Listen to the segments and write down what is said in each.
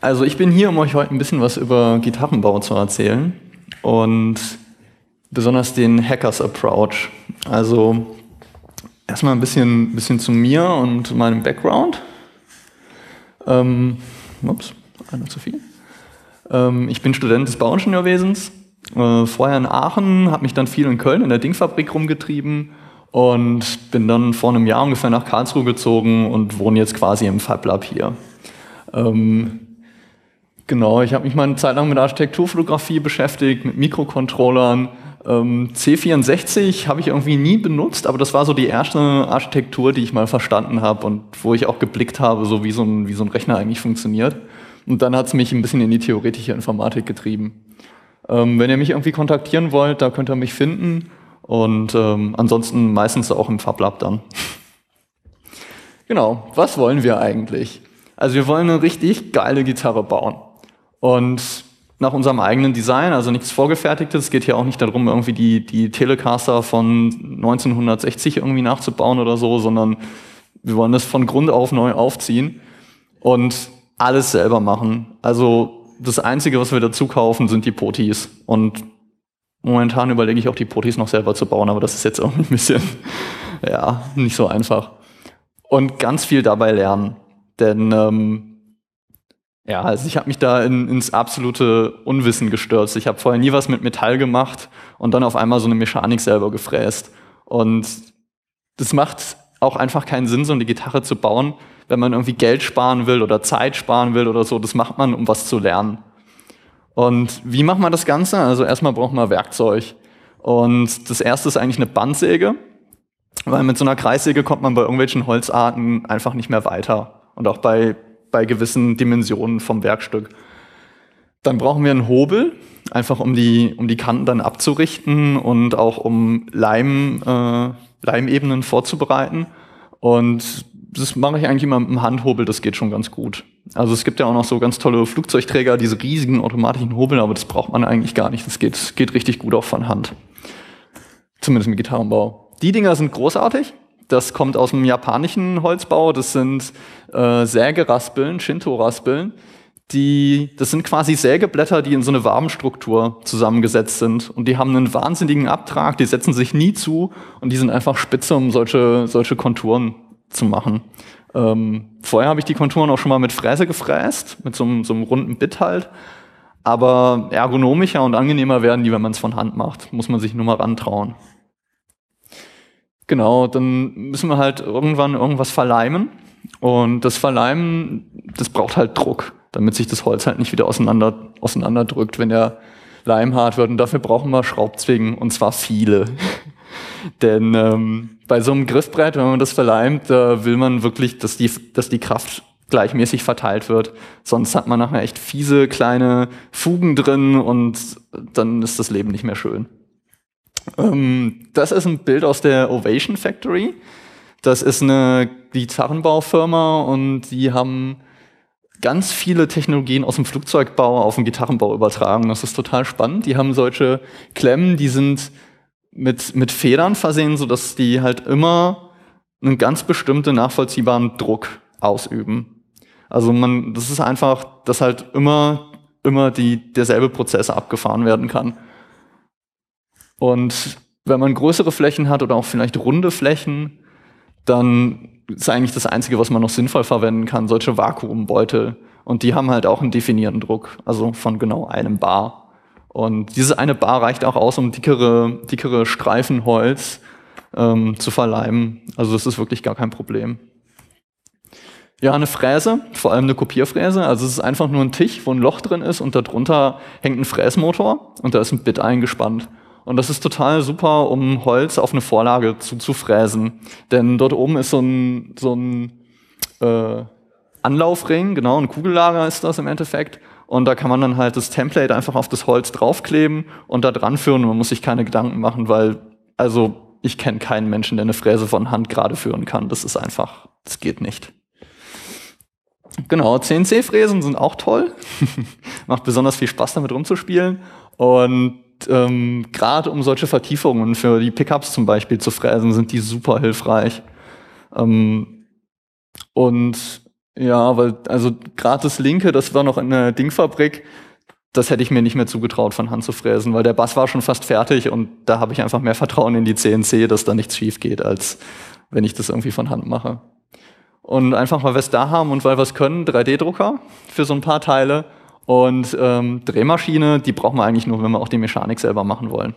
Also ich bin hier, um euch heute ein bisschen was über Gitarrenbau zu erzählen und besonders den Hackers Approach. Also erstmal ein bisschen zu mir und meinem Background. Ups, einer zu viel. Ich bin Student des Bauingenieurwesens, vorher in Aachen, habe mich dann viel in Köln in der Dingfabrik rumgetrieben und bin dann vor einem Jahr ungefähr nach Karlsruhe gezogen und wohne jetzt quasi im FabLab hier. Genau, ich habe mich mal eine Zeit lang mit Architekturfotografie beschäftigt, mit Mikrocontrollern. C64 habe ich irgendwie nie benutzt, aber das war so die erste Architektur, die ich mal verstanden habe und wo ich auch geblickt habe, so wie so ein Rechner eigentlich funktioniert. Und dann hat es mich ein bisschen in die theoretische Informatik getrieben. Wenn ihr mich irgendwie kontaktieren wollt, da könnt ihr mich finden und ansonsten meistens auch im FabLab dann. Genau, was wollen wir eigentlich? Also wir wollen eine richtig geile Gitarre bauen. Und nach unserem eigenen Design, also nichts Vorgefertigtes. Es geht hier auch nicht darum, irgendwie die Telecaster von 1960 irgendwie nachzubauen oder so, sondern wir wollen das von Grund auf neu aufziehen und alles selber machen. Also das Einzige, was wir dazu kaufen, sind die Potis. Und momentan überlege ich auch, die Potis noch selber zu bauen, aber das ist jetzt auch ein bisschen, ja, nicht so einfach. Und ganz viel dabei lernen. Denn ja, also ich habe mich da ins absolute Unwissen gestürzt. Ich habe vorher nie was mit Metall gemacht und dann auf einmal so eine Mechanik selber gefräst. Und das macht auch einfach keinen Sinn, so eine Gitarre zu bauen, wenn man irgendwie Geld sparen will oder Zeit sparen will oder so. Das macht man, um was zu lernen. Und wie macht man das Ganze? Also erstmal braucht man Werkzeug. Und das erste ist eigentlich eine Bandsäge, weil mit so einer Kreissäge kommt man bei irgendwelchen Holzarten einfach nicht mehr weiter. Und auch bei gewissen Dimensionen vom Werkstück. Dann brauchen wir einen Hobel, einfach um die Kanten dann abzurichten und auch um Leimebenen vorzubereiten. Und das mache ich eigentlich immer mit dem Handhobel, das geht schon ganz gut. Also es gibt ja auch noch so ganz tolle Flugzeugträger, diese riesigen automatischen Hobel, aber das braucht man eigentlich gar nicht. Das geht richtig gut auch von Hand. Zumindest im Gitarrenbau. Die Dinger sind großartig. Das kommt aus dem japanischen Holzbau. Das sind Sägeraspeln, Shinto-Raspeln. Das sind quasi Sägeblätter, die in so eine Wabenstruktur zusammengesetzt sind. Und die haben einen wahnsinnigen Abtrag, die setzen sich nie zu und die sind einfach spitze, um solche Konturen zu machen. Vorher habe ich die Konturen auch schon mal mit Fräse gefräst, mit so einem runden Bit halt. Aber ergonomischer und angenehmer werden die, wenn man es von Hand macht. Muss man sich nur mal rantrauen. Genau, dann müssen wir halt irgendwann irgendwas verleimen. Und das Verleimen, das braucht halt Druck, damit sich das Holz halt nicht wieder auseinanderdrückt, wenn der Leim hart wird. Und dafür brauchen wir Schraubzwingen, und zwar viele. Denn bei so einem Griffbrett, wenn man das verleimt, da will man wirklich, dass die Kraft gleichmäßig verteilt wird. Sonst hat man nachher echt fiese kleine Fugen drin und dann ist das Leben nicht mehr schön. Das ist ein Bild aus der Ovation Factory. Das ist eine Gitarrenbaufirma und die haben ganz viele Technologien aus dem Flugzeugbau auf den Gitarrenbau übertragen. Das ist total spannend. Die haben solche Klemmen, die sind mit Federn versehen, sodass die halt immer einen ganz bestimmten nachvollziehbaren Druck ausüben. Also das ist einfach, dass halt immer derselbe Prozess abgefahren werden kann. Und wenn man größere Flächen hat oder auch vielleicht runde Flächen, dann ist eigentlich das Einzige, was man noch sinnvoll verwenden kann, solche Vakuumbeutel. Und die haben halt auch einen definierten Druck, also von genau einem Bar. Und diese eine Bar reicht auch aus, um dickere Streifen Holz zu verleimen. Also das ist wirklich gar kein Problem. Ja, eine Fräse, vor allem eine Kopierfräse. Also es ist einfach nur ein Tisch, wo ein Loch drin ist und darunter hängt ein Fräsmotor und da ist ein Bit eingespannt. Und das ist total super, um Holz auf eine Vorlage zu fräsen. Denn dort oben ist so ein Anlaufring, genau, ein Kugellager ist das im Endeffekt. Und da kann man dann halt das Template einfach auf das Holz draufkleben und da dran führen. Und man muss sich keine Gedanken machen, weil, also ich kenne keinen Menschen, der eine Fräse von Hand gerade führen kann. Das geht nicht. Genau, CNC-Fräsen sind auch toll. Macht besonders viel Spaß, damit rumzuspielen. Und gerade um solche Vertiefungen für die Pickups zum Beispiel zu fräsen, sind die super hilfreich. Und Ja, weil, also gerade das linke, das war noch in der Dingfabrik, das hätte ich mir nicht mehr zugetraut, von Hand zu fräsen, weil der Bass war schon fast fertig und da habe ich einfach mehr Vertrauen in die CNC, dass da nichts schief geht, als wenn ich das irgendwie von Hand mache. Und einfach, weil wir es da haben und weil wir es können, 3D-Drucker für so ein paar Teile und Drehmaschine, die brauchen wir eigentlich nur, wenn wir auch die Mechanik selber machen wollen.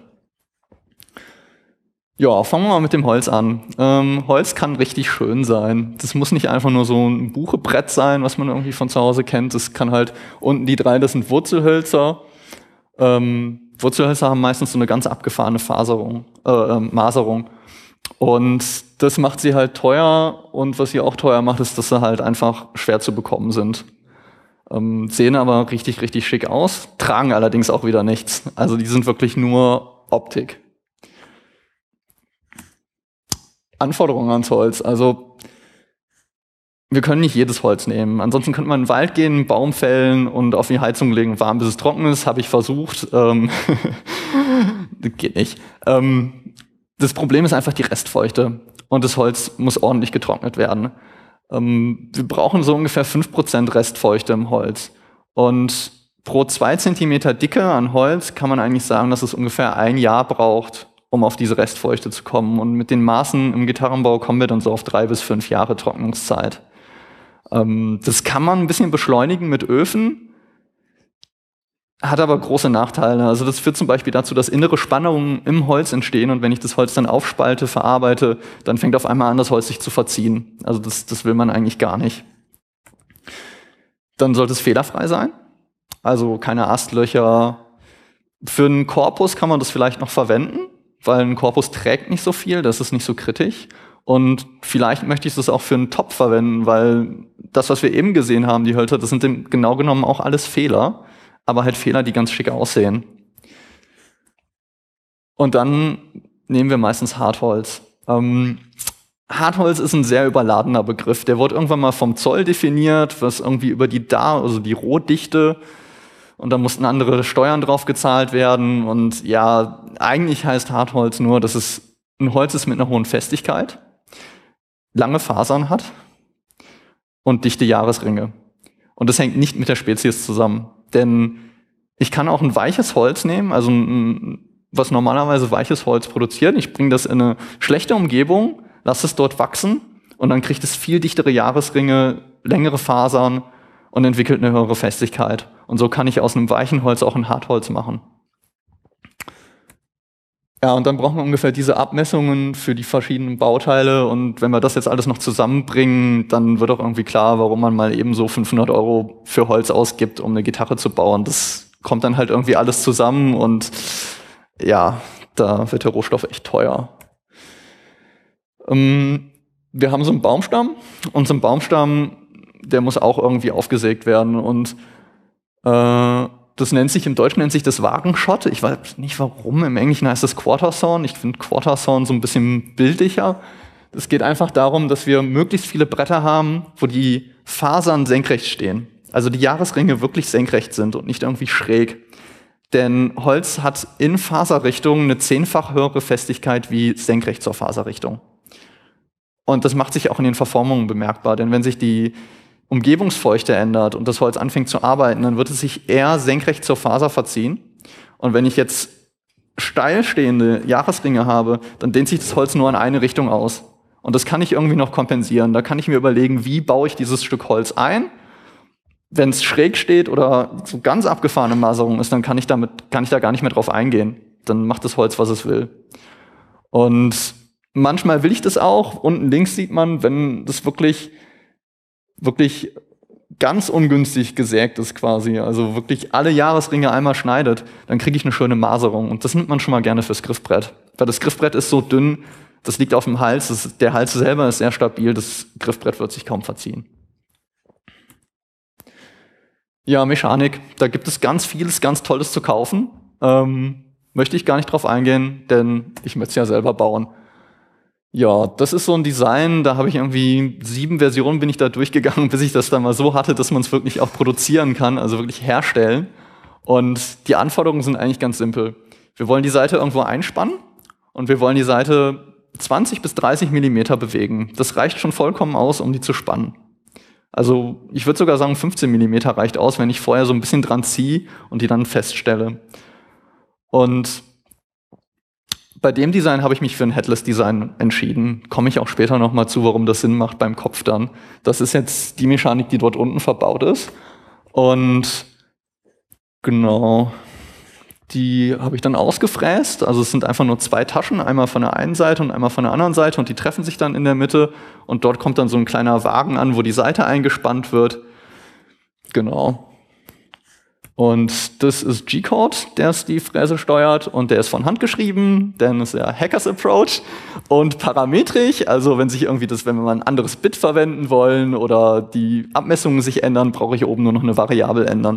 Ja, fangen wir mal mit dem Holz an. Holz kann richtig schön sein. Das muss nicht einfach nur so ein Buchebrett sein, was man irgendwie von zu Hause kennt. Das kann halt, unten die drei, das sind Wurzelhölzer. Wurzelhölzer haben meistens so eine ganz abgefahrene Maserung. Und das macht sie halt teuer. Und was sie auch teuer macht, ist, dass sie halt einfach schwer zu bekommen sind. Sehen aber richtig, richtig schick aus, tragen allerdings auch wieder nichts. Also die sind wirklich nur Optik. Anforderungen ans Holz. Also wir können nicht jedes Holz nehmen. Ansonsten könnte man in den Wald gehen, einen Baum fällen und auf die Heizung legen, warm bis es trocken ist. Habe ich versucht. Das geht nicht. Das Problem ist einfach die Restfeuchte. Und das Holz muss ordentlich getrocknet werden. Wir brauchen so ungefähr 5% Restfeuchte im Holz. Und pro 2 Zentimeter Dicke an Holz kann man eigentlich sagen, dass es ungefähr 1 Jahr braucht, um auf diese Restfeuchte zu kommen. Und mit den Maßen im Gitarrenbau kommen wir dann so auf 3 bis 5 Jahre Trocknungszeit. Das kann man ein bisschen beschleunigen mit Öfen, hat aber große Nachteile. Also das führt zum Beispiel dazu, dass innere Spannungen im Holz entstehen und wenn ich das Holz dann aufspalte, verarbeite, dann fängt auf einmal an, das Holz sich zu verziehen. Also das will man eigentlich gar nicht. Dann sollte es fehlerfrei sein, also keine Astlöcher. Für einen Korpus kann man das vielleicht noch verwenden, weil ein Korpus trägt nicht so viel, das ist nicht so kritisch. Und vielleicht möchte ich das auch für einen Topf verwenden, weil das, was wir eben gesehen haben, die Hölzer, das sind genau genommen auch alles Fehler, aber halt Fehler, die ganz schick aussehen. Und dann nehmen wir meistens Hartholz. Hartholz ist ein sehr überladener Begriff. Der wurde irgendwann mal vom Zoll definiert, was irgendwie über also die Rohdichte, und da mussten andere Steuern drauf gezahlt werden. Und ja, eigentlich heißt Hartholz nur, dass es ein Holz ist mit einer hohen Festigkeit, lange Fasern hat und dichte Jahresringe. Und das hängt nicht mit der Spezies zusammen. Denn ich kann auch ein weiches Holz nehmen, also was normalerweise weiches Holz produziert. Ich bringe das in eine schlechte Umgebung, lasse es dort wachsen und dann kriegt es viel dichtere Jahresringe, längere Fasern und entwickelt eine höhere Festigkeit. Und so kann ich aus einem weichen Holz auch ein Hartholz machen. Ja, und dann brauchen wir ungefähr diese Abmessungen für die verschiedenen Bauteile. Und wenn wir das jetzt alles noch zusammenbringen, dann wird auch irgendwie klar, warum man mal eben so 500 € für Holz ausgibt, um eine Gitarre zu bauen. Das kommt dann halt irgendwie alles zusammen und ja, da wird der Rohstoff echt teuer. Wir haben so einen Baumstamm und so ein Baumstamm, der muss auch irgendwie aufgesägt werden und das im Deutschen nennt sich das Wagenschott. Ich weiß nicht warum, im Englischen heißt das Quartersawn. Ich finde Quartersawn so ein bisschen bildlicher. Es geht einfach darum, dass wir möglichst viele Bretter haben, wo die Fasern senkrecht stehen. Also die Jahresringe wirklich senkrecht sind und nicht irgendwie schräg. Denn Holz hat in Faserrichtung eine 10-fach höhere Festigkeit wie senkrecht zur Faserrichtung. Und das macht sich auch in den Verformungen bemerkbar, denn wenn sich die Umgebungsfeuchte ändert und das Holz anfängt zu arbeiten, dann wird es sich eher senkrecht zur Faser verziehen. Und wenn ich jetzt steil stehende Jahresringe habe, dann dehnt sich das Holz nur in eine Richtung aus. Und das kann ich irgendwie noch kompensieren. Da kann ich mir überlegen, wie baue ich dieses Stück Holz ein. Wenn es schräg steht oder so ganz abgefahrene Maserung ist, dann kann ich da gar nicht mehr drauf eingehen. Dann macht das Holz, was es will. Und manchmal will ich das auch. Unten links sieht man, wenn das wirklich ganz ungünstig gesägt ist quasi, also wirklich alle Jahresringe einmal schneidet, dann kriege ich eine schöne Maserung. Und das nimmt man schon mal gerne fürs Griffbrett. Weil das Griffbrett ist so dünn, das liegt auf dem Hals, der Hals selber ist sehr stabil, das Griffbrett wird sich kaum verziehen. Ja, Mechanik, da gibt es ganz vieles, ganz Tolles zu kaufen. Möchte ich gar nicht drauf eingehen, denn ich möchte es ja selber bauen. Ja, das ist so ein Design, da habe ich irgendwie 7 Versionen bin ich da durchgegangen, bis ich das dann mal so hatte, dass man es wirklich auch produzieren kann, also wirklich herstellen. Und die Anforderungen sind eigentlich ganz simpel. Wir wollen die Saite irgendwo einspannen und wir wollen die Saite 20 bis 30 Millimeter bewegen. Das reicht schon vollkommen aus, um die zu spannen. Also ich würde sogar sagen, 15 Millimeter reicht aus, wenn ich vorher so ein bisschen dran ziehe und die dann feststelle. Und bei dem Design habe ich mich für ein Headless-Design entschieden. Komme ich auch später nochmal zu, warum das Sinn macht beim Kopf dann. Das ist jetzt die Mechanik, die dort unten verbaut ist. Und genau, die habe ich dann ausgefräst. Also es sind einfach nur 2 Taschen, einmal von der einen Seite und einmal von der anderen Seite. Und die treffen sich dann in der Mitte. Und dort kommt dann so ein kleiner Wagen an, wo die Seite eingespannt wird. Genau. Und das ist G-Code, der die Fräse steuert, und der ist von Hand geschrieben, denn es ist ja Hackers Approach und parametrisch, also wenn wir mal ein anderes Bit verwenden wollen oder die Abmessungen sich ändern, brauche ich oben nur noch eine Variable ändern.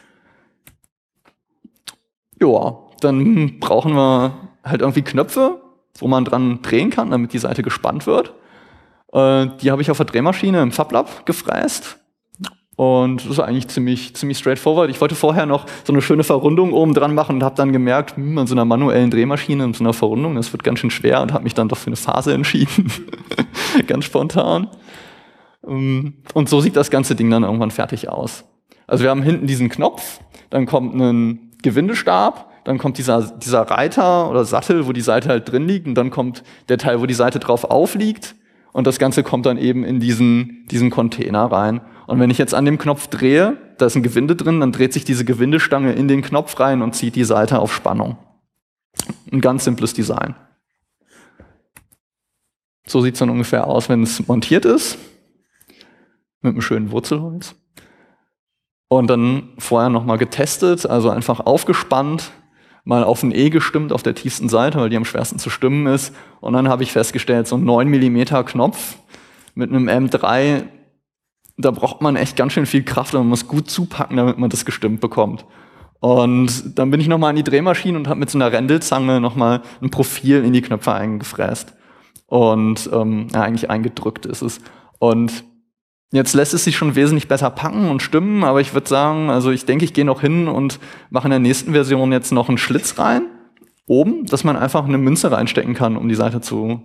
Ja, dann brauchen wir halt irgendwie Knöpfe, wo man dran drehen kann, damit die Seite gespannt wird. Die habe ich auf der Drehmaschine im FabLab gefräst. Und das ist eigentlich ziemlich straightforward. Ich wollte vorher noch so eine schöne Verrundung oben dran machen und habe dann gemerkt, an so einer manuellen Drehmaschine und so einer Verrundung, das wird ganz schön schwer, und habe mich dann doch für eine Phase entschieden. Ganz spontan. Und so sieht das ganze Ding dann irgendwann fertig aus. Also wir haben hinten diesen Knopf, dann kommt ein Gewindestab, dann kommt dieser Reiter oder Sattel, wo die Seite halt drin liegt, und dann kommt der Teil, wo die Seite drauf aufliegt, und das Ganze kommt dann eben in diesen Container rein. Und wenn ich jetzt an dem Knopf drehe, da ist ein Gewinde drin, dann dreht sich diese Gewindestange in den Knopf rein und zieht die Seite auf Spannung. Ein ganz simples Design. So sieht es dann ungefähr aus, wenn es montiert ist. Mit einem schönen Wurzelholz. Und dann vorher nochmal getestet, also einfach aufgespannt, mal auf ein E gestimmt auf der tiefsten Seite, weil die am schwersten zu stimmen ist. Und dann habe ich festgestellt, so ein 9 mm Knopf mit einem M3, da braucht man echt ganz schön viel Kraft und man muss gut zupacken, damit man das gestimmt bekommt. Und dann bin ich nochmal an die Drehmaschine und habe mit so einer Rändelzange nochmal ein Profil in die Knöpfe eingefräst. Und eigentlich eingedrückt ist es. Und jetzt lässt es sich schon wesentlich besser packen und stimmen, aber ich würde sagen, also ich denke, ich gehe noch hin und mache in der nächsten Version jetzt noch einen Schlitz rein, oben, dass man einfach eine Münze reinstecken kann, um die Seite zu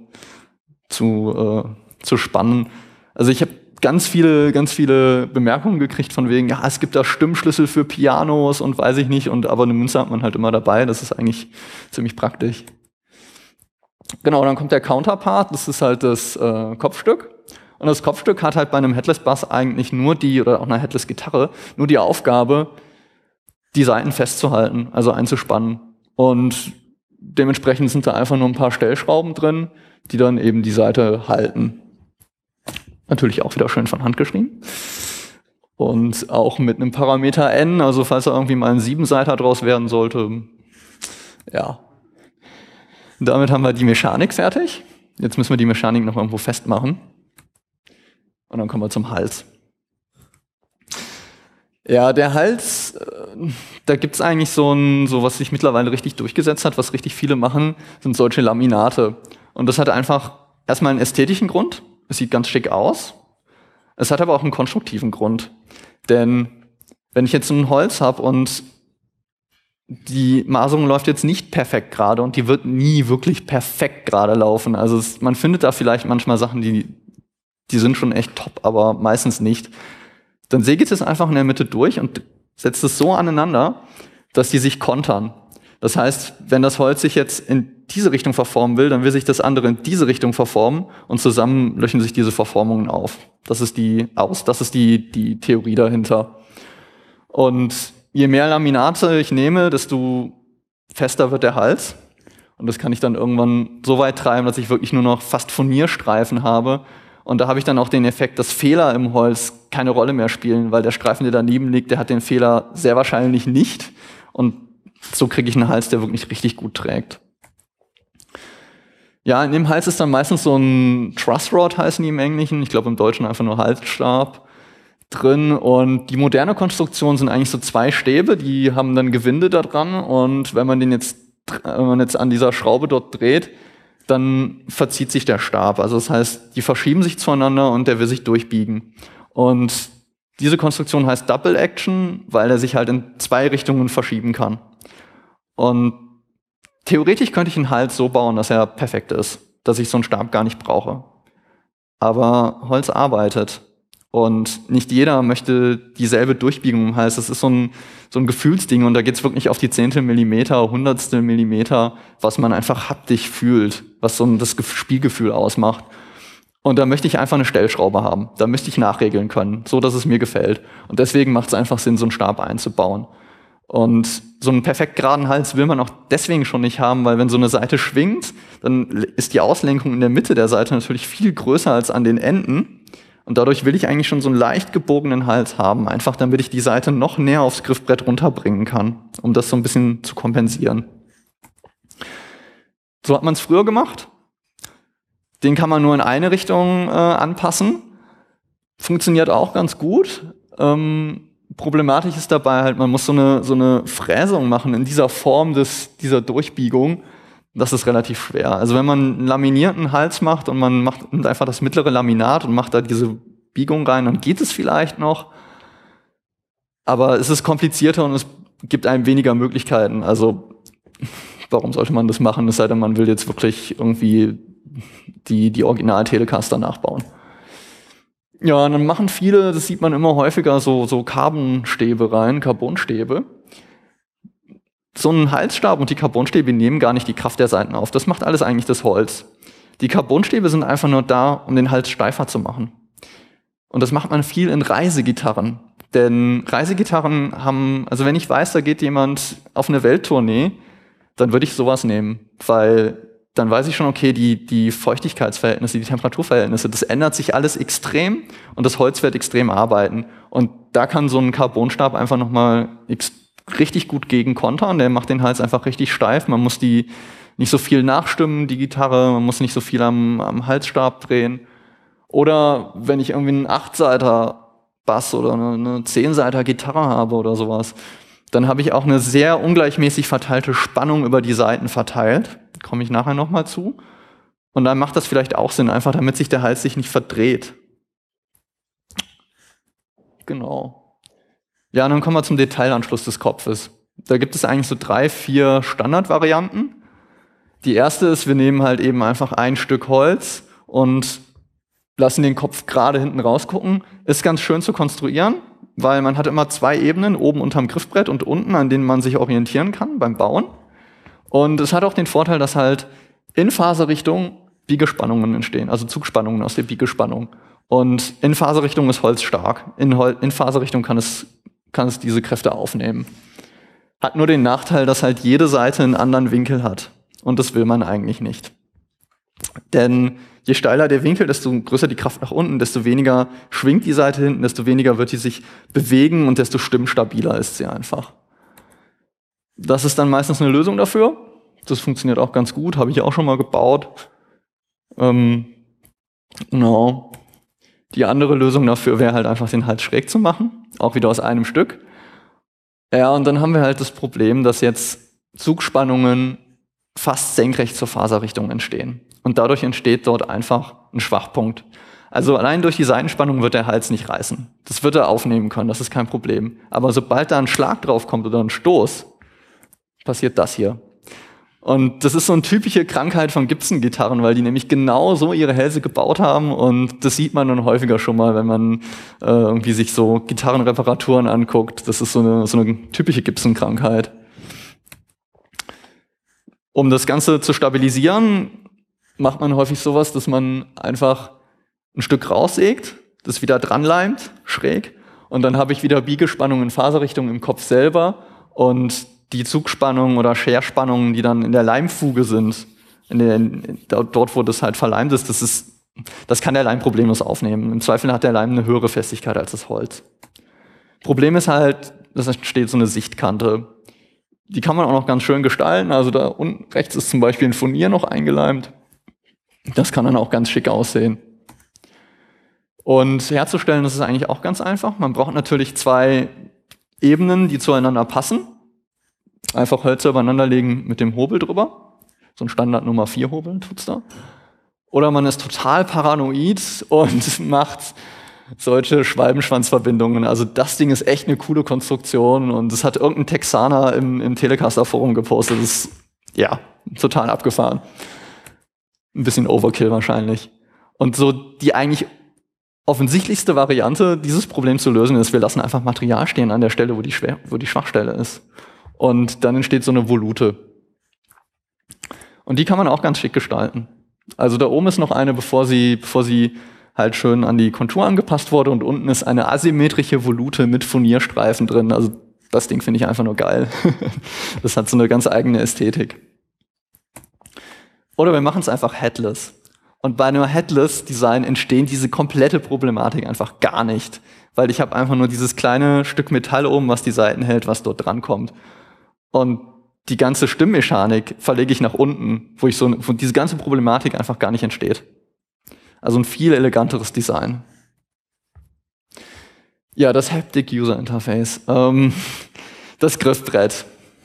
spannen. Also ich habe ganz viele Bemerkungen gekriegt von wegen, ja, es gibt da Stimmschlüssel für Pianos und weiß ich nicht, aber eine Münze hat man halt immer dabei, das ist eigentlich ziemlich praktisch. Genau, dann kommt der Counterpart, das ist halt das Kopfstück. Und das Kopfstück hat halt bei einem Headless Bass eigentlich oder auch einer Headless Gitarre, nur die Aufgabe, die Saiten festzuhalten, also einzuspannen. Und dementsprechend sind da einfach nur ein paar Stellschrauben drin, die dann eben die Seite halten. Natürlich auch wieder schön von Hand geschrieben. Und auch mit einem Parameter N, also falls da irgendwie mal ein 7-Seiter draus werden sollte. Ja. Damit haben wir die Mechanik fertig. Jetzt müssen wir die Mechanik noch irgendwo festmachen. Und dann kommen wir zum Hals. Ja, der Hals, da gibt's eigentlich so was sich mittlerweile richtig durchgesetzt hat, was richtig viele machen, sind solche Laminate. Und das hat einfach erstmal einen ästhetischen Grund. Es sieht ganz schick aus. Es hat aber auch einen konstruktiven Grund. Denn wenn ich jetzt ein Holz habe und die Maserung läuft jetzt nicht perfekt gerade und die wird nie wirklich perfekt gerade laufen. Also man findet da vielleicht manchmal Sachen, die sind schon echt top, aber meistens nicht. Dann säge ich es einfach in der Mitte durch und setzt es so aneinander, dass die sich kontern. Das heißt, wenn das Holz sich jetzt in diese Richtung verformen will, dann will sich das andere in diese Richtung verformen und zusammen löchen sich diese Verformungen auf. Das ist die Theorie dahinter. Und je mehr Laminate ich nehme, desto fester wird der Hals. Und das kann ich dann irgendwann so weit treiben, dass ich wirklich nur noch fast Furnierstreifen habe. Und da habe ich dann auch den Effekt, dass Fehler im Holz keine Rolle mehr spielen, weil der Streifen, der daneben liegt, der hat den Fehler sehr wahrscheinlich nicht. Und so kriege ich einen Hals, der wirklich richtig gut trägt. Ja, in dem Hals ist dann meistens so ein Truss Rod, heißen die im Englischen. Ich glaube im Deutschen einfach nur Halsstab drin. Und die moderne Konstruktion sind eigentlich so 2 Stäbe, die haben dann Gewinde da dran. Und wenn man jetzt an dieser Schraube dort dreht, dann verzieht sich der Stab. Also das heißt, die verschieben sich zueinander und der will sich durchbiegen. Und diese Konstruktion heißt Double Action, weil er sich halt in 2 Richtungen verschieben kann. Und theoretisch könnte ich einen Hals so bauen, dass er perfekt ist, dass ich so einen Stab gar nicht brauche. Aber Holz arbeitet. Und nicht jeder möchte dieselbe Durchbiegung im Hals. Das ist so ein Gefühlsding und da geht's wirklich auf die Zehntel Millimeter, Hundertstel Millimeter, was man einfach haptisch fühlt, was so das Spielgefühl ausmacht. Und da möchte ich einfach eine Stellschraube haben. Da möchte ich nachregeln können, so dass es mir gefällt. Und deswegen macht es einfach Sinn, so einen Stab einzubauen. Und so einen perfekt geraden Hals will man auch deswegen schon nicht haben, weil wenn so eine Seite schwingt, dann ist die Auslenkung in der Mitte der Seite natürlich viel größer als an den Enden. Und dadurch will ich eigentlich schon so einen leicht gebogenen Hals haben, einfach damit ich die Seite noch näher aufs Griffbrett runterbringen kann, um das so ein bisschen zu kompensieren. So hat man es früher gemacht. Den kann man nur in eine Richtung anpassen. Funktioniert auch ganz gut. Problematisch ist dabei halt, man muss so eine Fräsung machen in dieser Form dieser Durchbiegung. Das ist relativ schwer. Also wenn man einen laminierten Hals macht und man nimmt einfach das mittlere Laminat und macht da diese Biegung rein, dann geht es vielleicht noch. Aber es ist komplizierter und es gibt einem weniger Möglichkeiten. Also warum sollte man das machen? Es sei denn, man will jetzt wirklich irgendwie die Original-Telecaster nachbauen. Ja, und dann machen viele, das sieht man immer häufiger, so Carbonstäbe rein, Carbonstäbe. So ein Halsstab und die Carbonstäbe nehmen gar nicht die Kraft der Saiten auf. Das macht alles eigentlich das Holz. Die Carbonstäbe sind einfach nur da, um den Hals steifer zu machen. Und das macht man viel in Reisegitarren. Denn Reisegitarren haben, also wenn ich weiß, da geht jemand auf eine Welttournee, dann würde ich sowas nehmen, weil dann weiß ich schon, okay, die Feuchtigkeitsverhältnisse, die Temperaturverhältnisse, das ändert sich alles extrem und das Holz wird extrem arbeiten. Und da kann so ein Carbonstab einfach nochmal richtig gut gegen kontern, der macht den Hals einfach richtig steif, man muss die nicht so viel nachstimmen, die Gitarre, man muss nicht so viel am Halsstab drehen. Oder wenn ich irgendwie einen 8-Seiter Bass oder eine 10-Seiter Gitarre habe oder sowas, dann habe ich auch eine sehr ungleichmäßig verteilte Spannung über die Saiten verteilt. Komme ich nachher nochmal zu. Und dann macht das vielleicht auch Sinn, einfach damit sich der Hals sich nicht verdreht. Genau. Ja, und dann kommen wir zum Detailanschluss des Kopfes. Da gibt es eigentlich so 3, 4 Standardvarianten. Die erste ist, wir nehmen halt eben einfach ein Stück Holz und lassen den Kopf gerade hinten rausgucken. Ist ganz schön zu konstruieren, weil man hat immer 2 Ebenen, oben unterm Griffbrett und unten, an denen man sich orientieren kann beim Bauen. Und es hat auch den Vorteil, dass halt in Faserrichtung Biegespannungen entstehen, also Zugspannungen aus der Biegespannung. Und in Faserrichtung ist Holz stark. In Faserrichtung kann es diese Kräfte aufnehmen. Hat nur den Nachteil, dass halt jede Seite einen anderen Winkel hat. Und das will man eigentlich nicht. Denn je steiler der Winkel, desto größer die Kraft nach unten, desto weniger schwingt die Seite hinten, desto weniger wird die sich bewegen und desto stimmstabiler ist sie einfach. Das ist dann meistens eine Lösung dafür. Das funktioniert auch ganz gut, habe ich auch schon mal gebaut. Genau. Die andere Lösung dafür wäre halt einfach den Hals schräg zu machen, auch wieder aus einem Stück. Ja, und dann haben wir halt das Problem, dass jetzt Zugspannungen fast senkrecht zur Faserrichtung entstehen. Und dadurch entsteht dort einfach ein Schwachpunkt. Also allein durch die Seitenspannung wird der Hals nicht reißen. Das wird er aufnehmen können, das ist kein Problem. Aber sobald da ein Schlag drauf kommt oder ein Stoß, passiert das hier. Und das ist so eine typische Krankheit von Gibson-Gitarren, weil die nämlich genau so ihre Hälse gebaut haben und das sieht man dann häufiger schon mal, wenn man irgendwie sich so Gitarrenreparaturen anguckt. Das ist so eine typische Gibson-Krankheit. Um das Ganze zu stabilisieren, macht man häufig sowas, dass man einfach ein Stück raussägt, das wieder dran leimt, schräg, und dann habe ich wieder Biegespannung in Faserrichtung im Kopf selber und die Zugspannungen oder Scherspannungen, die dann in der Leimfuge sind, dort, wo das halt verleimt ist, das kann der Leim problemlos aufnehmen. Im Zweifel hat der Leim eine höhere Festigkeit als das Holz. Problem ist halt, dass entsteht so eine Sichtkante. Die kann man auch noch ganz schön gestalten. Also da unten rechts ist zum Beispiel ein Furnier noch eingeleimt. Das kann dann auch ganz schick aussehen. Und herzustellen, das ist eigentlich auch ganz einfach. Man braucht natürlich 2 Ebenen, die zueinander passen. Einfach Hölzer übereinander legen mit dem Hobel drüber. So ein Standard Nummer 4 Hobel tut's da. Oder man ist total paranoid und macht solche Schwalbenschwanzverbindungen. Also das Ding ist echt eine coole Konstruktion und das hat irgendein Texaner im Telecaster-Forum gepostet. Das ist, ja, total abgefahren. Ein bisschen Overkill wahrscheinlich. Und so die eigentlich offensichtlichste Variante, dieses Problem zu lösen, ist, wir lassen einfach Material stehen an der Stelle, wo die Schwachstelle ist. Und dann entsteht so eine Volute. Und die kann man auch ganz schick gestalten. Also da oben ist noch eine, bevor sie halt schön an die Kontur angepasst wurde, und unten ist eine asymmetrische Volute mit Furnierstreifen drin. Also das Ding finde ich einfach nur geil. Das hat so eine ganz eigene Ästhetik. Oder wir machen es einfach headless. Und bei einem Headless-Design entstehen diese komplette Problematik einfach gar nicht. Weil ich habe einfach nur dieses kleine Stück Metall oben, was die Seiten hält, was dort drankommt. Und die ganze Stimmmechanik verlege ich nach unten, wo diese ganze Problematik einfach gar nicht entsteht. Also ein viel eleganteres Design. Ja, das Haptic User Interface. Das Griffbrett.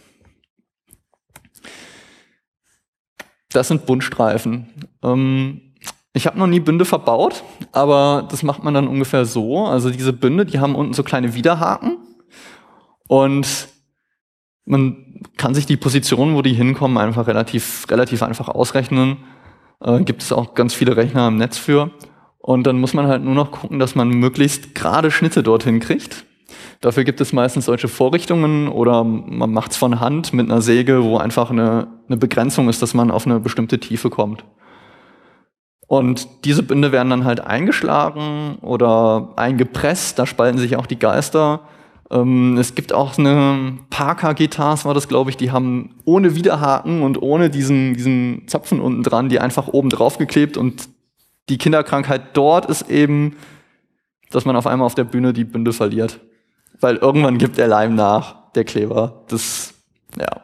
Das sind Buntstreifen. Ich habe noch nie Bünde verbaut, aber das macht man dann ungefähr so. Also diese Bünde, die haben unten so kleine Widerhaken. Und man kann sich die Position, wo die hinkommen, einfach relativ einfach ausrechnen. Gibt es auch ganz viele Rechner im Netz für. Und dann muss man halt nur noch gucken, dass man möglichst gerade Schnitte dorthin kriegt. Dafür gibt es meistens solche Vorrichtungen oder man macht es von Hand mit einer Säge, wo einfach eine Begrenzung ist, dass man auf eine bestimmte Tiefe kommt. Und diese Bünde werden dann halt eingeschlagen oder eingepresst, da spalten sich auch die Geister. Es gibt auch eine Parker-Guitars, war das, glaube ich, die haben ohne Widerhaken und ohne diesen Zapfen unten dran, die einfach oben drauf geklebt, und die Kinderkrankheit dort ist eben, dass man auf einmal auf der Bühne die Bünde verliert. Weil irgendwann gibt der Leim nach, der Kleber. Ja.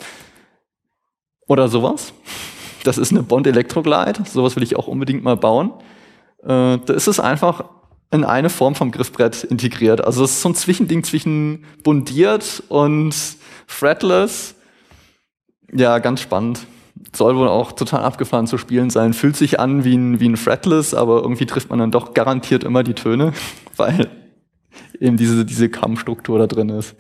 Oder sowas. Das ist eine Bond Electroglide. Sowas will ich auch unbedingt mal bauen. Da ist es einfach in eine Form vom Griffbrett integriert. Also es ist so ein Zwischending zwischen bundiert und fretless. Ja, ganz spannend. Soll wohl auch total abgefahren zu spielen sein. Fühlt sich an wie ein Fretless, aber irgendwie trifft man dann doch garantiert immer die Töne, weil eben diese Kammstruktur da drin ist.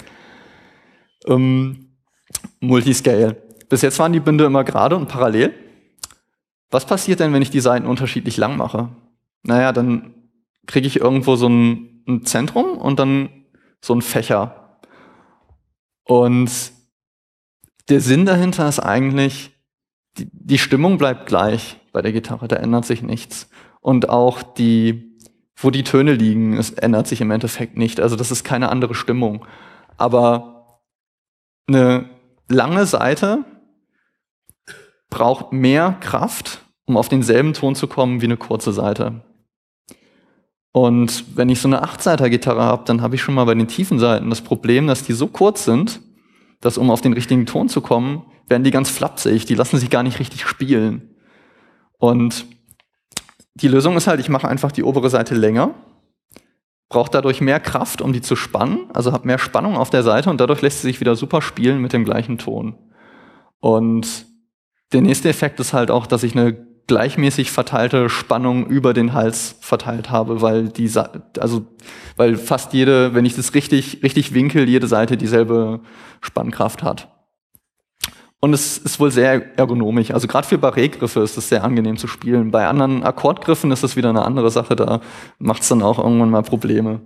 Multiscale. Bis jetzt waren die Bünde immer gerade und parallel. Was passiert denn, wenn ich die Seiten unterschiedlich lang mache? Naja, dann kriege ich irgendwo so ein Zentrum und dann so ein Fächer. Und der Sinn dahinter ist eigentlich, die Stimmung bleibt gleich bei der Gitarre, da ändert sich nichts. Und auch wo die Töne liegen, es ändert sich im Endeffekt nicht. Also das ist keine andere Stimmung. Aber eine lange Saite braucht mehr Kraft, um auf denselben Ton zu kommen wie eine kurze Saite. Und wenn ich so eine 8-Saiter-Gitarre habe, dann habe ich schon mal bei den tiefen Saiten das Problem, dass die so kurz sind, dass um auf den richtigen Ton zu kommen, werden die ganz flapsig, die lassen sich gar nicht richtig spielen. Und die Lösung ist halt, ich mache einfach die obere Seite länger, brauche dadurch mehr Kraft, um die zu spannen, also habe mehr Spannung auf der Seite und dadurch lässt sie sich wieder super spielen mit dem gleichen Ton. Und der nächste Effekt ist halt auch, dass ich eine gleichmäßig verteilte Spannung über den Hals verteilt habe, weil fast jede, wenn ich das richtig winkel, jede Seite dieselbe Spannkraft hat. Und es ist wohl sehr ergonomisch. Also gerade für Barré-Griffe ist es sehr angenehm zu spielen. Bei anderen Akkordgriffen ist das wieder eine andere Sache, da macht es dann auch irgendwann mal Probleme.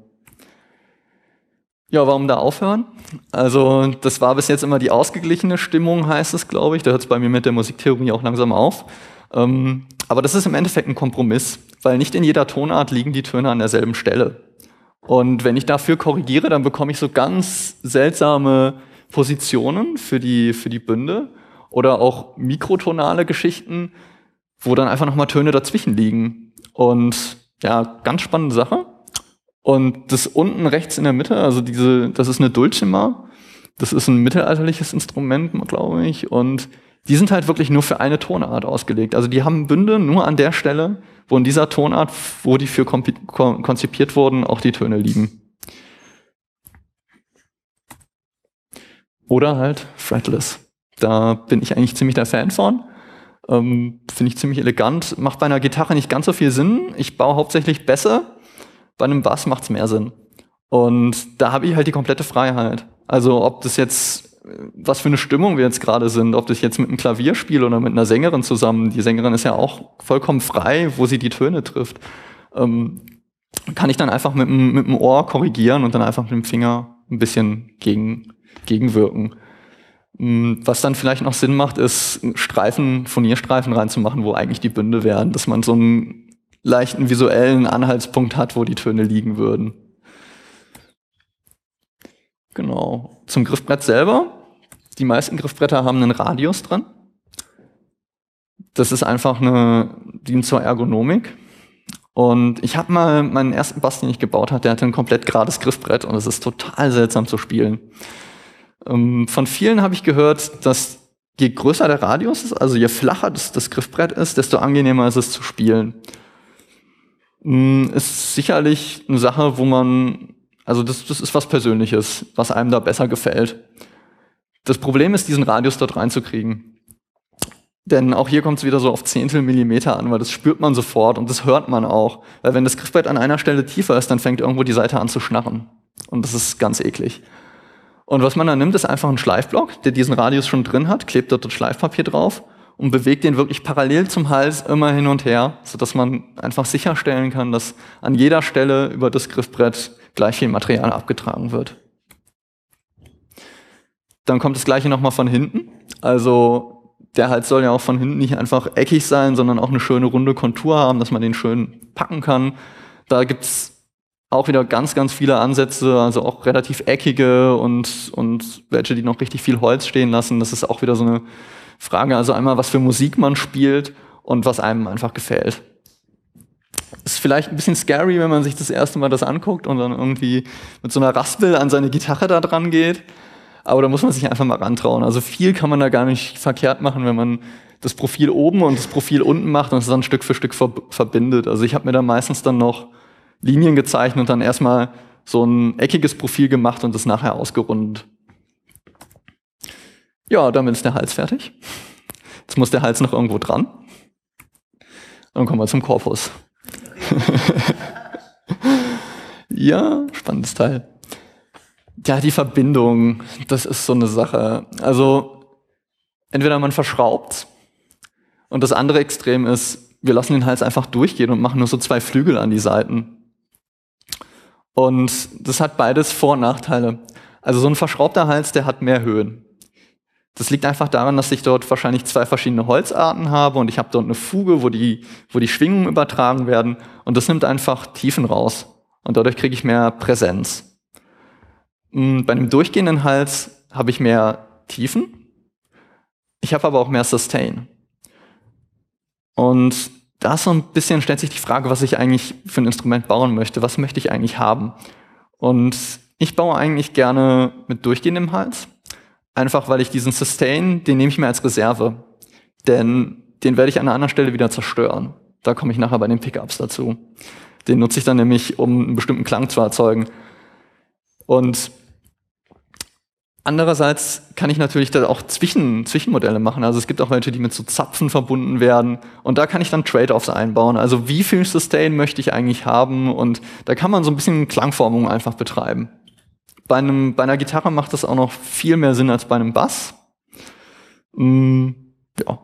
Ja, warum da aufhören? Also das war bis jetzt immer die ausgeglichene Stimmung, heißt es, glaube ich. Da hört es bei mir mit der Musiktheorie auch langsam auf. Aber das ist im Endeffekt ein Kompromiss, weil nicht in jeder Tonart liegen die Töne an derselben Stelle. Und wenn ich dafür korrigiere, dann bekomme ich so ganz seltsame Positionen für die Bünde oder auch mikrotonale Geschichten, wo dann einfach nochmal Töne dazwischen liegen. Und ja, ganz spannende Sache. Und das unten rechts in der Mitte, also das ist eine Dulcimer, das ist ein mittelalterliches Instrument, glaube ich, und die sind halt wirklich nur für eine Tonart ausgelegt. Also die haben Bünde nur an der Stelle, wo in dieser Tonart, wo die für konzipiert wurden, auch die Töne liegen. Oder halt fretless. Da bin ich eigentlich ziemlich der Fan von. Finde ich ziemlich elegant. Macht bei einer Gitarre nicht ganz so viel Sinn. Ich baue hauptsächlich Bässe. Bei einem Bass macht es mehr Sinn. Und da habe ich halt die komplette Freiheit. Also ob das jetzt, was für eine Stimmung wir jetzt gerade sind, ob das jetzt mit einem Klavier spiele oder mit einer Sängerin zusammen. Die Sängerin ist ja auch vollkommen frei, wo sie die Töne trifft. kann ich dann einfach mit dem Ohr korrigieren und dann einfach mit dem Finger ein bisschen gegenwirken. Was dann vielleicht noch Sinn macht, ist Furnierstreifen reinzumachen, wo eigentlich die Bünde wären, dass man so einen leichten visuellen Anhaltspunkt hat, wo die Töne liegen würden. Genau. Zum Griffbrett selber. Die meisten Griffbretter haben einen Radius dran. Das ist einfach dient zur Ergonomik. Und ich habe mal meinen ersten Bass, den ich gebaut habe, der hatte ein komplett gerades Griffbrett und es ist total seltsam zu spielen. Von vielen habe ich gehört, dass je größer der Radius ist, also je flacher das Griffbrett ist, desto angenehmer ist es zu spielen. Ist sicherlich eine Sache, also das ist was Persönliches, was einem da besser gefällt. Das Problem ist, diesen Radius dort reinzukriegen. Denn auch hier kommt es wieder so auf Zehntel Millimeter an, weil das spürt man sofort und das hört man auch. Weil wenn das Griffbrett an einer Stelle tiefer ist, dann fängt irgendwo die Saite an zu schnarren. Und das ist ganz eklig. Und was man dann nimmt, ist einfach ein Schleifblock, der diesen Radius schon drin hat, klebt dort das Schleifpapier drauf und bewegt den wirklich parallel zum Hals immer hin und her, sodass man einfach sicherstellen kann, dass an jeder Stelle über das Griffbrett gleich viel Material abgetragen wird. Dann kommt das Gleiche nochmal von hinten. Also der Hals soll ja auch von hinten nicht einfach eckig sein, sondern auch eine schöne runde Kontur haben, dass man den schön packen kann. Da gibt's auch wieder ganz, ganz viele Ansätze, also auch relativ eckige und welche, die noch richtig viel Holz stehen lassen. Das ist auch wieder so eine Frage. Also einmal, was für Musik man spielt und was einem einfach gefällt. Ist vielleicht ein bisschen scary, wenn man sich das erste Mal das anguckt und dann irgendwie mit so einer Raspel an seine Gitarre da dran geht. Aber da muss man sich einfach mal rantrauen. Also viel kann man da gar nicht verkehrt machen, wenn man das Profil oben und das Profil unten macht und es dann Stück für Stück verbindet. Also ich habe mir da meistens dann noch Linien gezeichnet und dann erstmal so ein eckiges Profil gemacht und das nachher ausgerundet. Ja, damit ist der Hals fertig. Jetzt muss der Hals noch irgendwo dran. Und dann kommen wir zum Korpus. Ja, spannendes Teil. Ja, die Verbindung, das ist so eine Sache. Also entweder man verschraubt und das andere Extrem ist, wir lassen den Hals einfach durchgehen und machen nur so 2 Flügel an die Seiten. Und das hat beides Vor- und Nachteile. Also so ein verschraubter Hals, der hat mehr Höhen. Das liegt einfach daran, dass ich dort wahrscheinlich 2 verschiedene Holzarten habe und ich habe dort eine Fuge, wo die Schwingungen übertragen werden und das nimmt einfach Tiefen raus und dadurch kriege ich mehr Präsenz. Bei einem durchgehenden Hals habe ich mehr Tiefen, ich habe aber auch mehr Sustain. Und da ist so ein bisschen, stellt sich die Frage, was ich eigentlich für ein Instrument bauen möchte, was möchte ich eigentlich haben? Und ich baue eigentlich gerne mit durchgehendem Hals, einfach weil ich diesen Sustain, den nehme ich mir als Reserve, denn den werde ich an einer anderen Stelle wieder zerstören. Da komme ich nachher bei den Pickups dazu. Den nutze ich dann nämlich, um einen bestimmten Klang zu erzeugen. Und andererseits kann ich natürlich da auch Zwischenmodelle machen. Also es gibt auch welche, die mit so Zapfen verbunden werden. Und da kann ich dann Trade-offs einbauen. Also wie viel Sustain möchte ich eigentlich haben? Und da kann man so ein bisschen Klangformung einfach betreiben. Bei einer Gitarre macht das auch noch viel mehr Sinn als bei einem Bass. Ja.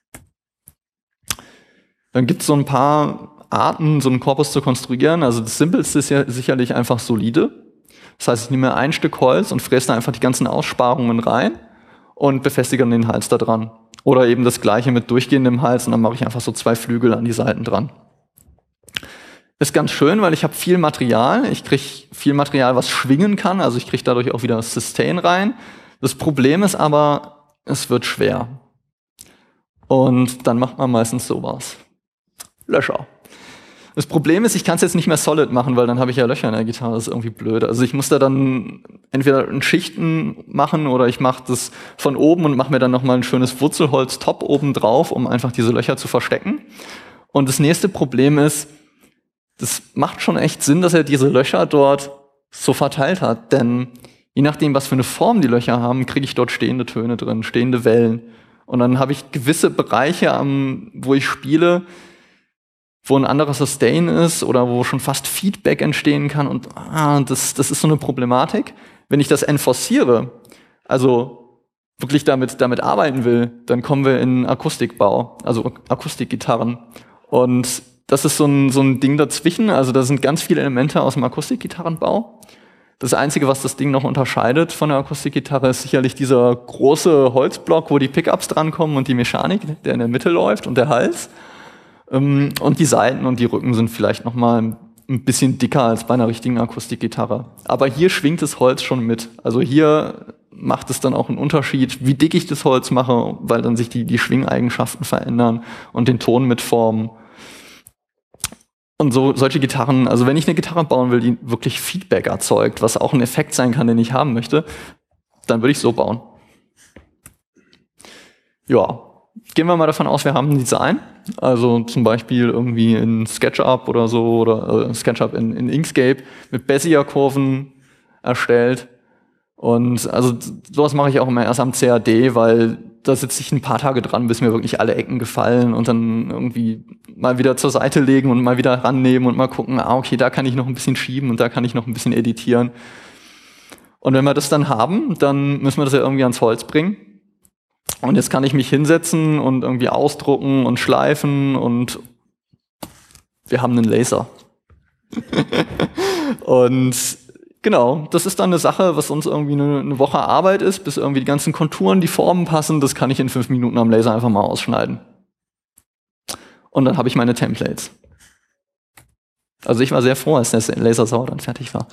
Dann gibt es so ein paar Arten, so einen Korpus zu konstruieren. Also das Simpelste ist ja sicherlich einfach solide. Das heißt, ich nehme ein Stück Holz und fräse da einfach die ganzen Aussparungen rein und befestige dann den Hals da dran. Oder eben das Gleiche mit durchgehendem Hals und dann mache ich einfach so 2 Flügel an die Seiten dran. Ist ganz schön, weil ich habe viel Material. Ich kriege viel Material, was schwingen kann. Also ich kriege dadurch auch wieder Sustain rein. Das Problem ist aber, es wird schwer. Und dann macht man meistens sowas. Löcher. Das Problem ist, ich kann es jetzt nicht mehr solid machen, weil dann habe ich ja Löcher in der Gitarre, das ist irgendwie blöd. Also ich muss da dann entweder in Schichten machen oder ich mache das von oben und mache mir dann nochmal ein schönes Wurzelholz-Top oben drauf, um einfach diese Löcher zu verstecken. Und das nächste Problem ist, das macht schon echt Sinn, dass er diese Löcher dort so verteilt hat, denn je nachdem, was für eine Form die Löcher haben, kriege ich dort stehende Töne drin, stehende Wellen. Und dann habe ich gewisse Bereiche, wo ich spiele, wo ein anderer Sustain ist oder wo schon fast Feedback entstehen kann. Und das ist so eine Problematik. Wenn ich das enforciere, also wirklich damit arbeiten will, dann kommen wir in Akustikbau, also Akustikgitarren. Und das ist so ein Ding dazwischen. Also da sind ganz viele Elemente aus dem Akustikgitarrenbau. Das Einzige, was das Ding noch unterscheidet von der Akustikgitarre, ist sicherlich dieser große Holzblock, wo die Pickups drankommen und die Mechanik, der in der Mitte läuft und der Hals. Und die Seiten und die Rücken sind vielleicht noch mal ein bisschen dicker als bei einer richtigen Akustikgitarre. Aber hier schwingt das Holz schon mit. Also hier macht es dann auch einen Unterschied, wie dick ich das Holz mache, weil dann sich die Schwingeigenschaften verändern und den Ton mitformen. Und solche Gitarren, also wenn ich eine Gitarre bauen will, die wirklich Feedback erzeugt, was auch ein Effekt sein kann, den ich haben möchte, dann würde ich so bauen. Ja, gehen wir mal davon aus, wir haben ein Design. Also zum Beispiel irgendwie in SketchUp oder so, oder SketchUp in Inkscape mit Bezier-Kurven erstellt. Und also sowas mache ich auch immer erst am CAD, weil da sitze ich ein paar Tage dran, bis mir wirklich alle Ecken gefallen und dann irgendwie mal wieder zur Seite legen und mal wieder rannehmen und mal gucken, okay, da kann ich noch ein bisschen schieben und da kann ich noch ein bisschen editieren. Und wenn wir das dann haben, dann müssen wir das ja irgendwie ans Holz bringen. Und jetzt kann ich mich hinsetzen und irgendwie ausdrucken und schleifen und wir haben einen Laser. Und genau, das ist dann eine Sache, was uns irgendwie eine Woche Arbeit ist, bis irgendwie die ganzen Konturen, die Formen passen, das kann ich in 5 Minuten am Laser einfach mal ausschneiden. Und dann habe ich meine Templates. Also ich war sehr froh, als der Lasersauer dann fertig war.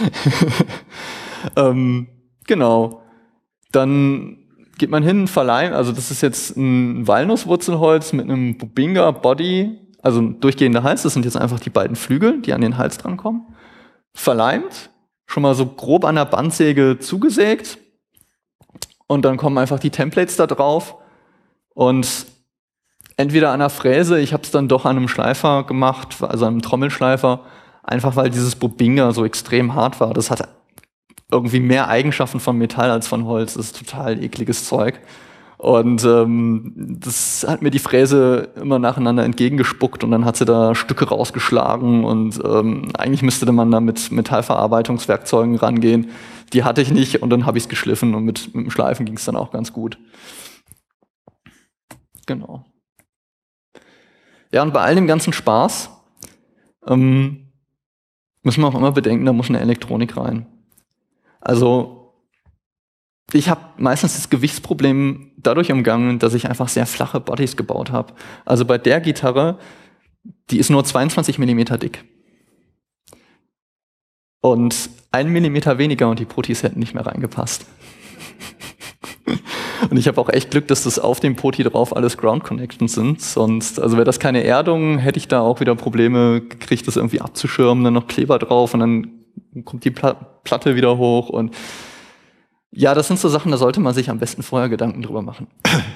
Genau. Dann geht man hin, verleimt, also das ist jetzt ein Walnusswurzelholz mit einem Bubinga Body, also ein durchgehender Hals, das sind jetzt einfach die beiden Flügel, die an den Hals drankommen. Verleimt, schon mal so grob an der Bandsäge zugesägt und dann kommen einfach die Templates da drauf und entweder an der Fräse, ich habe es dann doch an einem Schleifer gemacht, also einem Trommelschleifer, einfach weil dieses Bubinga so extrem hart war. Das hat irgendwie mehr Eigenschaften von Metall als von Holz. Das ist total ekliges Zeug. Und das hat mir die Fräse immer nacheinander entgegengespuckt und dann hat sie da Stücke rausgeschlagen und eigentlich müsste man da mit Metallverarbeitungswerkzeugen rangehen. Die hatte ich nicht und dann habe ich es geschliffen und mit dem Schleifen ging es dann auch ganz gut. Genau. Ja, und bei all dem ganzen Spaß müssen wir auch immer bedenken, da muss eine Elektronik rein. Also ich habe meistens das Gewichtsproblem dadurch umgangen, dass ich einfach sehr flache Bodies gebaut habe. Also bei der Gitarre, die ist nur 22 mm dick. Und 1 mm weniger und die Potis hätten nicht mehr reingepasst. Und ich habe auch echt Glück, dass das auf dem Poti drauf alles Ground Connections sind. Sonst, also wäre das keine Erdung, hätte ich da auch wieder Probleme gekriegt, das irgendwie abzuschirmen, dann noch Kleber drauf und dann kommt die Platte wieder hoch. Und ja, das sind so Sachen, da sollte man sich am besten vorher Gedanken drüber machen.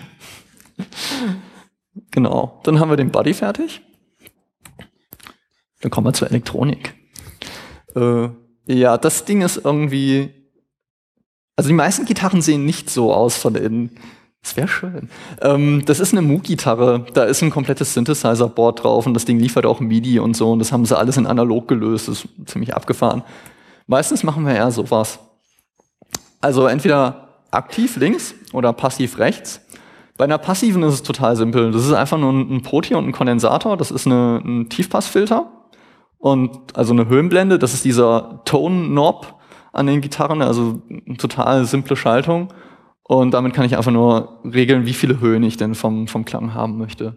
Genau, dann haben wir den Body fertig. Dann kommen wir zur Elektronik. Ja, das Ding ist irgendwie... Also die meisten Gitarren sehen nicht so aus von innen. Das wäre schön. Das ist eine Moog-Gitarre. Da ist ein komplettes Synthesizer-Board drauf und das Ding liefert auch MIDI und so. Und das haben sie alles in analog gelöst. Das ist ziemlich abgefahren. Meistens machen wir eher sowas. Also entweder aktiv links oder passiv rechts. Bei einer passiven ist es total simpel. Das ist einfach nur ein Poti und ein Kondensator. Das ist ein Tiefpassfilter und also eine Höhenblende. Das ist dieser Tone-Knob an den Gitarren, also eine total simple Schaltung. Und damit kann ich einfach nur regeln, wie viele Höhen ich denn vom Klang haben möchte.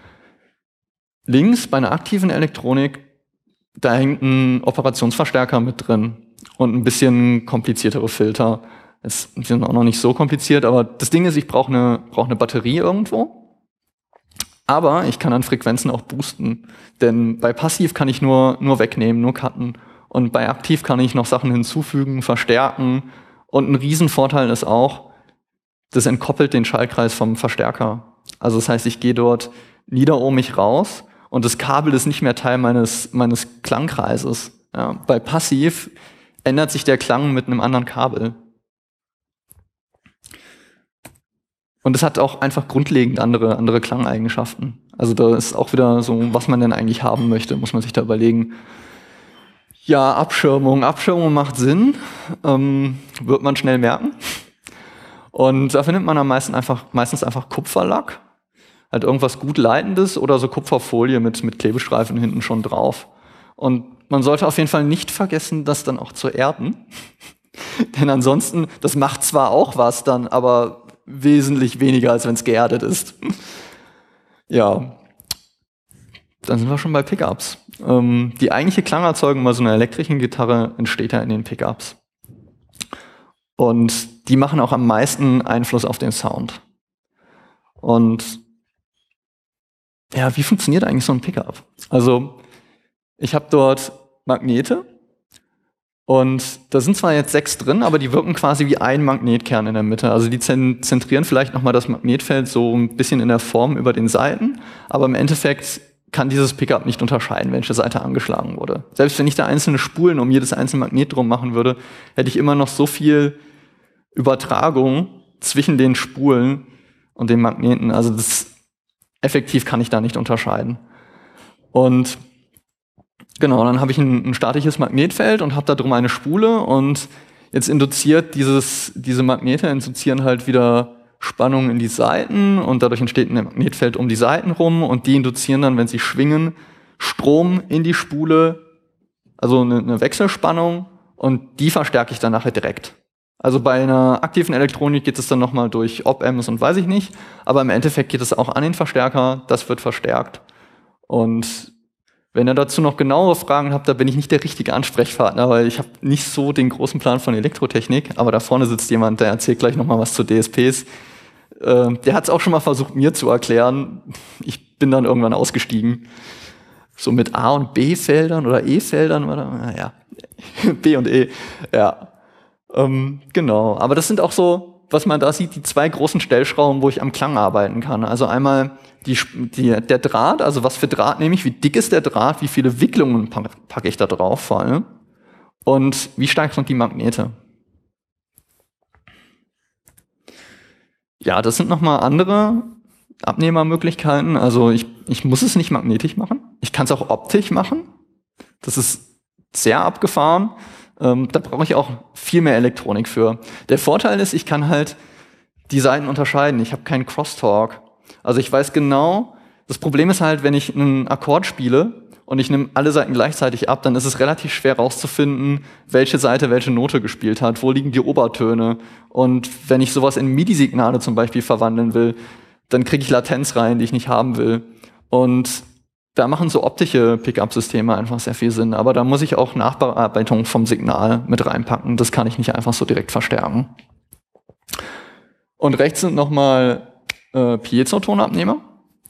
Links bei einer aktiven Elektronik, da hängt ein Operationsverstärker mit drin und ein bisschen kompliziertere Filter. Die sind auch noch nicht so kompliziert, aber das Ding ist, ich brauche eine Batterie irgendwo. Aber ich kann an Frequenzen auch boosten. Denn bei Passiv kann ich nur wegnehmen, nur cutten. Und bei Aktiv kann ich noch Sachen hinzufügen, verstärken. Und ein Riesenvorteil ist auch, das entkoppelt den Schaltkreis vom Verstärker. Also das heißt, ich gehe dort niederohmig raus und das Kabel ist nicht mehr Teil meines Klangkreises. Ja, bei Passiv ändert sich der Klang mit einem anderen Kabel. Und es hat auch einfach grundlegend andere Klangeigenschaften. Also da ist auch wieder so, was man denn eigentlich haben möchte, muss man sich da überlegen. Ja, Abschirmung macht Sinn, wird man schnell merken. Und da findet man am meisten meistens einfach Kupferlack. Halt irgendwas gut Leitendes oder so Kupferfolie mit Klebestreifen hinten schon drauf. Und man sollte auf jeden Fall nicht vergessen, das dann auch zu erden. Denn ansonsten, das macht zwar auch was dann, aber wesentlich weniger, als wenn es geerdet ist. Ja, dann sind wir schon bei Pickups. Die eigentliche Klangerzeugung bei so einer elektrischen Gitarre entsteht ja in den Pickups. Und die machen auch am meisten Einfluss auf den Sound. Und ja, wie funktioniert eigentlich so ein Pickup? Also, ich habe dort Magnete und da sind zwar jetzt 6 drin, aber die wirken quasi wie ein Magnetkern in der Mitte. Also die zentrieren vielleicht nochmal das Magnetfeld so ein bisschen in der Form über den Seiten, aber im Endeffekt kann dieses Pickup nicht unterscheiden, welche Seite angeschlagen wurde. Selbst wenn ich da einzelne Spulen um jedes einzelne Magnet drum machen würde, hätte ich immer noch so viel Übertragung zwischen den Spulen und den Magneten. Also effektiv kann ich da nicht unterscheiden. Und genau, dann habe ich ein statisches Magnetfeld und habe da drum eine Spule und jetzt induziert diese Magnete induzieren halt wieder Spannung in die Seiten und dadurch entsteht ein Magnetfeld um die Seiten rum und die induzieren dann, wenn sie schwingen, Strom in die Spule, also eine Wechselspannung und die verstärke ich dann nachher direkt. Also bei einer aktiven Elektronik geht es dann nochmal durch Op-Amps und weiß ich nicht, aber im Endeffekt geht es auch an den Verstärker, das wird verstärkt. Und wenn ihr dazu noch genauere Fragen habt, da bin ich nicht der richtige Ansprechpartner, weil ich habe nicht so den großen Plan von Elektrotechnik, aber da vorne sitzt jemand, der erzählt gleich nochmal was zu DSPs. Der hat es auch schon mal versucht, mir zu erklären. Ich bin dann irgendwann ausgestiegen. So mit A- und B-Feldern oder E-Feldern, naja, B und E, ja. Genau, aber das sind auch so, was man da sieht, die 2 großen Stellschrauben, wo ich am Klang arbeiten kann. Also einmal der Draht, also was für Draht nehme ich, wie dick ist der Draht, wie viele Wicklungen packe ich da drauf vor allem und wie stark sind die Magnete. Ja, das sind nochmal andere Abnehmermöglichkeiten. Also ich muss es nicht magnetisch machen, ich kann es auch optisch machen. Das ist sehr abgefahren. Da brauche ich auch viel mehr Elektronik für. Der Vorteil ist, ich kann halt die Seiten unterscheiden. Ich habe keinen Crosstalk. Also ich weiß genau, das Problem ist halt, wenn ich einen Akkord spiele und ich nehme alle Seiten gleichzeitig ab, dann ist es relativ schwer rauszufinden, welche Seite welche Note gespielt hat, wo liegen die Obertöne. Und wenn ich sowas in MIDI-Signale zum Beispiel verwandeln will, dann kriege ich Latenz rein, die ich nicht haben will. Und da machen so optische Pickup-Systeme einfach sehr viel Sinn. Aber da muss ich auch Nachbearbeitung vom Signal mit reinpacken. Das kann ich nicht einfach so direkt verstärken. Und rechts sind nochmal Piezo-Tonabnehmer.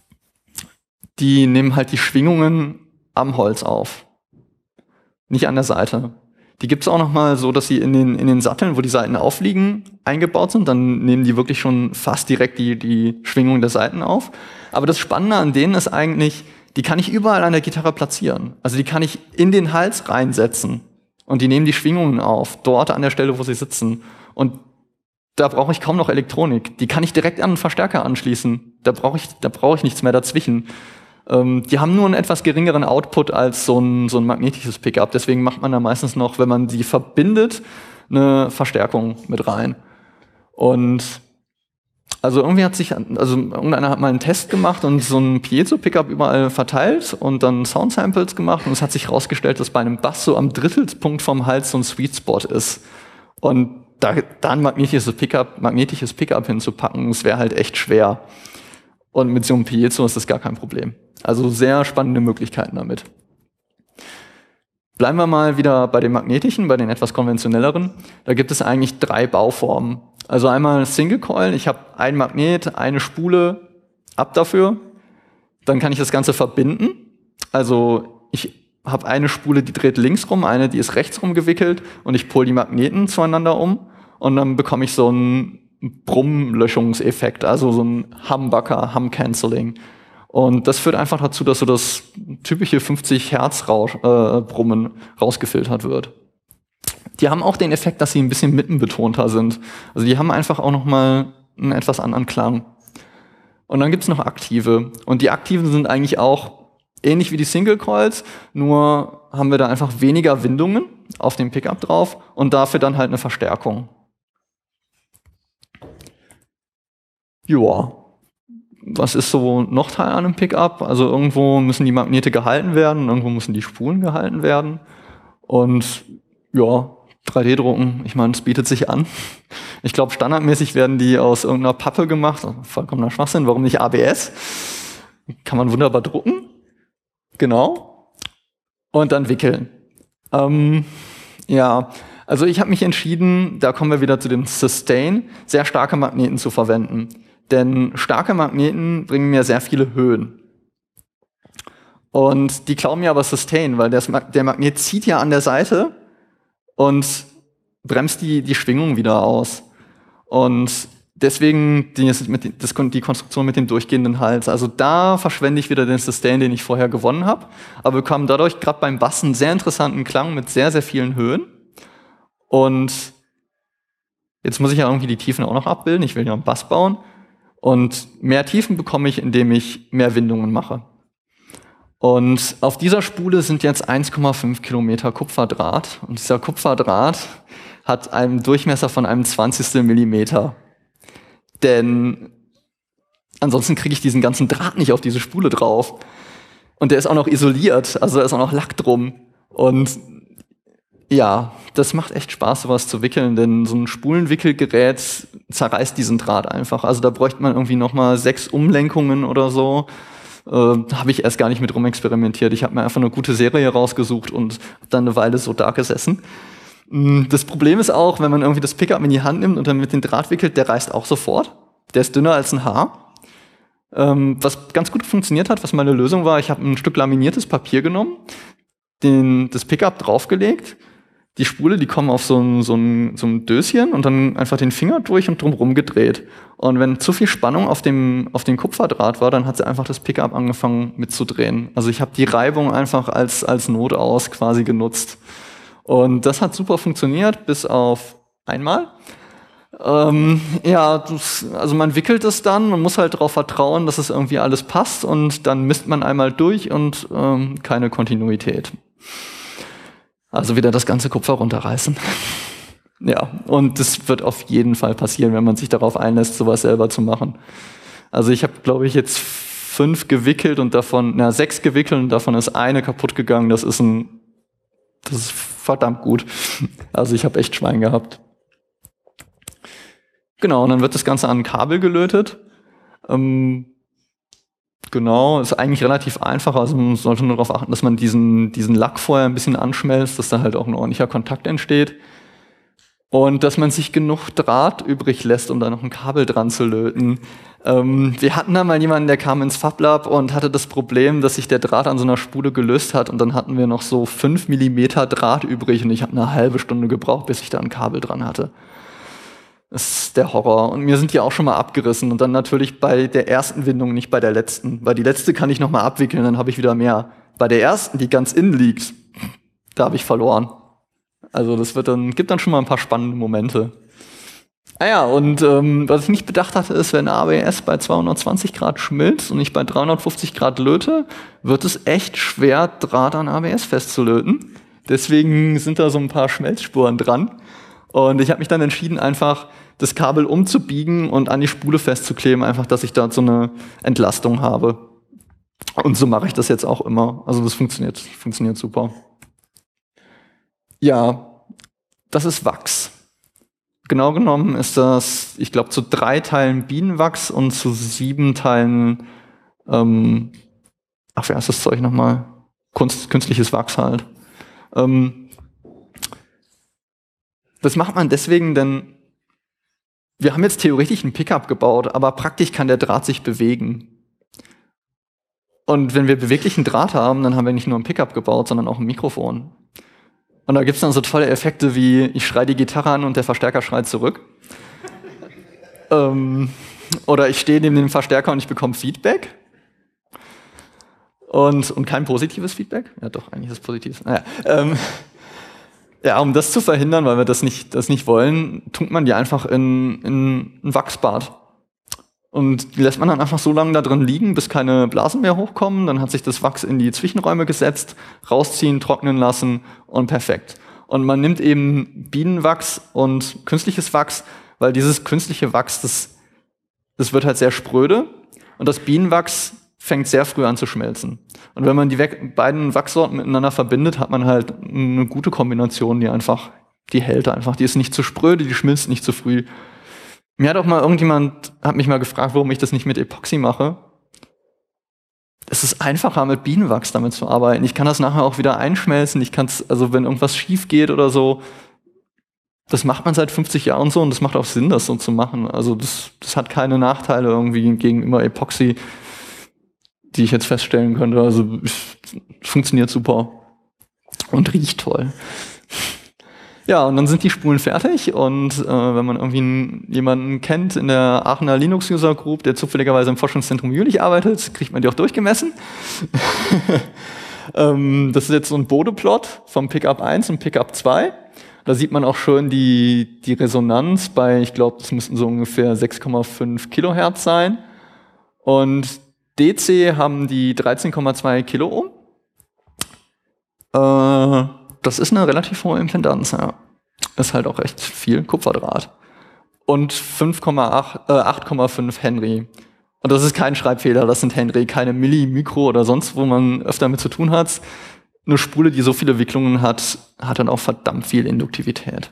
Die nehmen halt die Schwingungen am Holz auf. Nicht an der Seite. Die gibt es auch nochmal so, dass sie in den Satteln, wo die Saiten aufliegen, eingebaut sind. Dann nehmen die wirklich schon fast direkt die Schwingung der Saiten auf. Aber das Spannende an denen ist eigentlich, die kann ich überall an der Gitarre platzieren. Also die kann ich in den Hals reinsetzen. Und die nehmen die Schwingungen auf, dort an der Stelle, wo sie sitzen. Und da brauche ich kaum noch Elektronik. Die kann ich direkt an den Verstärker anschließen. Da brauche ich nichts mehr dazwischen. Die haben nur einen etwas geringeren Output als so ein magnetisches Pickup. Deswegen macht man da meistens noch, wenn man sie verbindet, eine Verstärkung mit rein. Und also irgendeiner hat mal einen Test gemacht und so ein Piezo-Pickup überall verteilt und dann Soundsamples gemacht und es hat sich herausgestellt, dass bei einem Bass so am Drittelpunkt vom Hals so ein Sweet Spot ist. Und da ein magnetisches Pickup hinzupacken, das wäre halt echt schwer. Und mit so einem Piezo ist das gar kein Problem. Also sehr spannende Möglichkeiten damit. Bleiben wir mal wieder bei den magnetischen, bei den etwas konventionelleren. Da gibt es eigentlich 3 Bauformen. Also einmal Single Coil, ich habe ein Magnet, eine Spule, ab dafür. Dann kann ich das Ganze verbinden. Also ich habe eine Spule, die dreht links rum, eine, die ist rechts rum gewickelt und ich pull die Magneten zueinander um und dann bekomme ich so einen Brummlöschungseffekt, also so ein Humbucker, Hum-Canceling. Und das führt einfach dazu, dass so das typische 50 Hertz Brummen rausgefiltert wird. Die haben auch den Effekt, dass sie ein bisschen mittenbetonter sind. Also die haben einfach auch nochmal einen etwas anderen Klang. Und dann gibt's noch aktive. Und die aktiven sind eigentlich auch ähnlich wie die Single Coils, nur haben wir da einfach weniger Windungen auf dem Pickup drauf und dafür dann halt eine Verstärkung. Joa. was ist so noch Teil an einem Pickup? Also irgendwo müssen die Magnete gehalten werden, irgendwo müssen die Spulen gehalten werden. Und ja, 3D-Drucken, ich meine, es bietet sich an. Ich glaube, standardmäßig werden die aus irgendeiner Pappe gemacht. Vollkommener Schwachsinn, warum nicht ABS? Kann man wunderbar drucken. Genau. Und dann wickeln. Ja, also ich habe mich entschieden, da kommen wir wieder zu dem Sustain, sehr starke Magneten zu verwenden. Denn starke Magneten bringen mir sehr viele Höhen. Und die klauen mir aber Sustain, weil der Magnet zieht ja an der Seite und bremst die Schwingung wieder aus. Und deswegen die Konstruktion mit dem durchgehenden Hals. Also da verschwende ich wieder den Sustain, den ich vorher gewonnen habe. Aber wir bekommen dadurch gerade beim Bass einen sehr interessanten Klang mit sehr, sehr vielen Höhen. Und jetzt muss ich ja irgendwie die Tiefen auch noch abbilden. Ich will ja einen Bass bauen. Und mehr Tiefen bekomme ich, indem ich mehr Windungen mache. Und auf dieser Spule sind jetzt 1,5 Kilometer Kupferdraht. Und dieser Kupferdraht hat einen Durchmesser von einem 20. Millimeter. Denn ansonsten kriege ich diesen ganzen Draht nicht auf diese Spule drauf. Und der ist auch noch isoliert, also da ist auch noch Lack drum. Und ja, das macht echt Spaß, sowas zu wickeln, denn so ein Spulenwickelgerät zerreißt diesen Draht einfach. Also da bräuchte man irgendwie nochmal 6 Umlenkungen oder so. Habe ich erst gar nicht mit rumexperimentiert. Ich habe mir einfach eine gute Serie rausgesucht und hab dann eine Weile so da gesessen. Das Problem ist auch, wenn man irgendwie das Pickup in die Hand nimmt und dann mit dem Draht wickelt, der reißt auch sofort. Der ist dünner als ein Haar. Was ganz gut funktioniert hat, was meine Lösung war, ich habe ein Stück laminiertes Papier genommen, das Pickup draufgelegt, die Spule, die kommen auf so ein Döschen und dann einfach den Finger durch und drumherum gedreht. Und wenn zu viel Spannung auf dem Kupferdraht war, dann hat sie einfach das Pickup angefangen mitzudrehen. Also ich habe die Reibung einfach als Notaus quasi genutzt. Und das hat super funktioniert, bis auf einmal. Ja, also man wickelt es dann, man muss halt darauf vertrauen, dass es irgendwie alles passt und dann misst man einmal durch und keine Kontinuität. Also wieder das ganze Kupfer runterreißen. Ja, und das wird auf jeden Fall passieren, wenn man sich darauf einlässt, sowas selber zu machen. Also ich habe, glaube ich, jetzt 5 gewickelt und 6 gewickelt und davon ist eine kaputt gegangen. Das ist verdammt gut. Also ich habe echt Schwein gehabt. Genau, und dann wird das Ganze an ein Kabel gelötet. Genau, ist eigentlich relativ einfach. Also man sollte nur darauf achten, dass man diesen Lack vorher ein bisschen anschmelzt, dass da halt auch ein ordentlicher Kontakt entsteht. Und dass man sich genug Draht übrig lässt, um da noch ein Kabel dran zu löten. Wir hatten da mal jemanden, der kam ins FabLab und hatte das Problem, dass sich der Draht an so einer Spule gelöst hat und dann hatten wir noch so 5 Millimeter Draht übrig und ich habe eine halbe Stunde gebraucht, bis ich da ein Kabel dran hatte. Das ist der Horror. Und mir sind die auch schon mal abgerissen und dann natürlich bei der ersten Windung, nicht bei der letzten. Weil die letzte kann ich noch mal abwickeln, dann habe ich wieder mehr. Bei der ersten, die ganz innen liegt, da habe ich verloren. Also das gibt dann schon mal ein paar spannende Momente. Und was ich nicht bedacht hatte, ist, wenn ABS bei 220 Grad schmilzt und ich bei 350 Grad löte, wird es echt schwer, Draht an ABS festzulöten. Deswegen sind da so ein paar Schmelzspuren dran. Und ich habe mich dann entschieden, einfach das Kabel umzubiegen und an die Spule festzukleben, einfach, dass ich da so eine Entlastung habe. Und so mache ich das jetzt auch immer. Also das funktioniert super. Ja, das ist Wachs. Genau genommen ist das, ich glaube, zu 3 Teilen Bienenwachs und zu 7 Teilen, wie heißt das Zeug nochmal? Künstliches Wachs halt. Das macht man deswegen, denn wir haben jetzt theoretisch ein Pickup gebaut, aber praktisch kann der Draht sich bewegen. Und wenn wir beweglichen Draht haben, dann haben wir nicht nur ein Pickup gebaut, sondern auch ein Mikrofon. Und da gibt's dann so tolle Effekte wie, ich schreie die Gitarre an und der Verstärker schreit zurück. Oder ich stehe neben dem Verstärker und ich bekomme Feedback. Und kein positives Feedback. Ja doch, eigentlich ist es positives. Ja, um das zu verhindern, weil wir das nicht wollen, tunkt man die einfach in ein Wachsbad. Und die lässt man dann einfach so lange da drin liegen, bis keine Blasen mehr hochkommen. Dann hat sich das Wachs in die Zwischenräume gesetzt, rausziehen, trocknen lassen und perfekt. Und man nimmt eben Bienenwachs und künstliches Wachs, weil dieses künstliche Wachs, das wird halt sehr spröde. Und das Bienenwachs fängt sehr früh an zu schmelzen. Und wenn man die beiden Wachssorten miteinander verbindet, hat man halt eine gute Kombination, die hält einfach. Die ist nicht zu spröde, die schmilzt nicht zu früh. Mir hat auch mal irgendjemand, hat mich mal gefragt, warum ich das nicht mit Epoxy mache. Es ist einfacher, mit Bienenwachs damit zu arbeiten. Ich kann das nachher auch wieder einschmelzen. Ich kann es, also wenn irgendwas schief geht oder so, das macht man seit 50 Jahren so und das macht auch Sinn, das so zu machen. Also das hat keine Nachteile irgendwie gegenüber Epoxy, die ich jetzt feststellen könnte. Also es funktioniert super und riecht toll. Ja, und dann sind die Spulen fertig und wenn man irgendwie jemanden kennt in der Aachener Linux User Group, der zufälligerweise im Forschungszentrum Jülich arbeitet, kriegt man die auch durchgemessen. Das ist jetzt so ein Bode-Plot vom Pickup 1 und Pickup 2. Da sieht man auch schön die Resonanz bei, ich glaube, das müssten so ungefähr 6,5 Kilohertz sein. Und DC haben die 13,2 Kiloohm. Das ist eine relativ hohe Impedanz, ja. Ist halt auch echt viel Kupferdraht. Und 8,5 Henry. Und das ist kein Schreibfehler, das sind Henry, keine Milli, Mikro oder sonst, wo man öfter mit zu tun hat. Eine Spule, die so viele Wicklungen hat, hat dann auch verdammt viel Induktivität.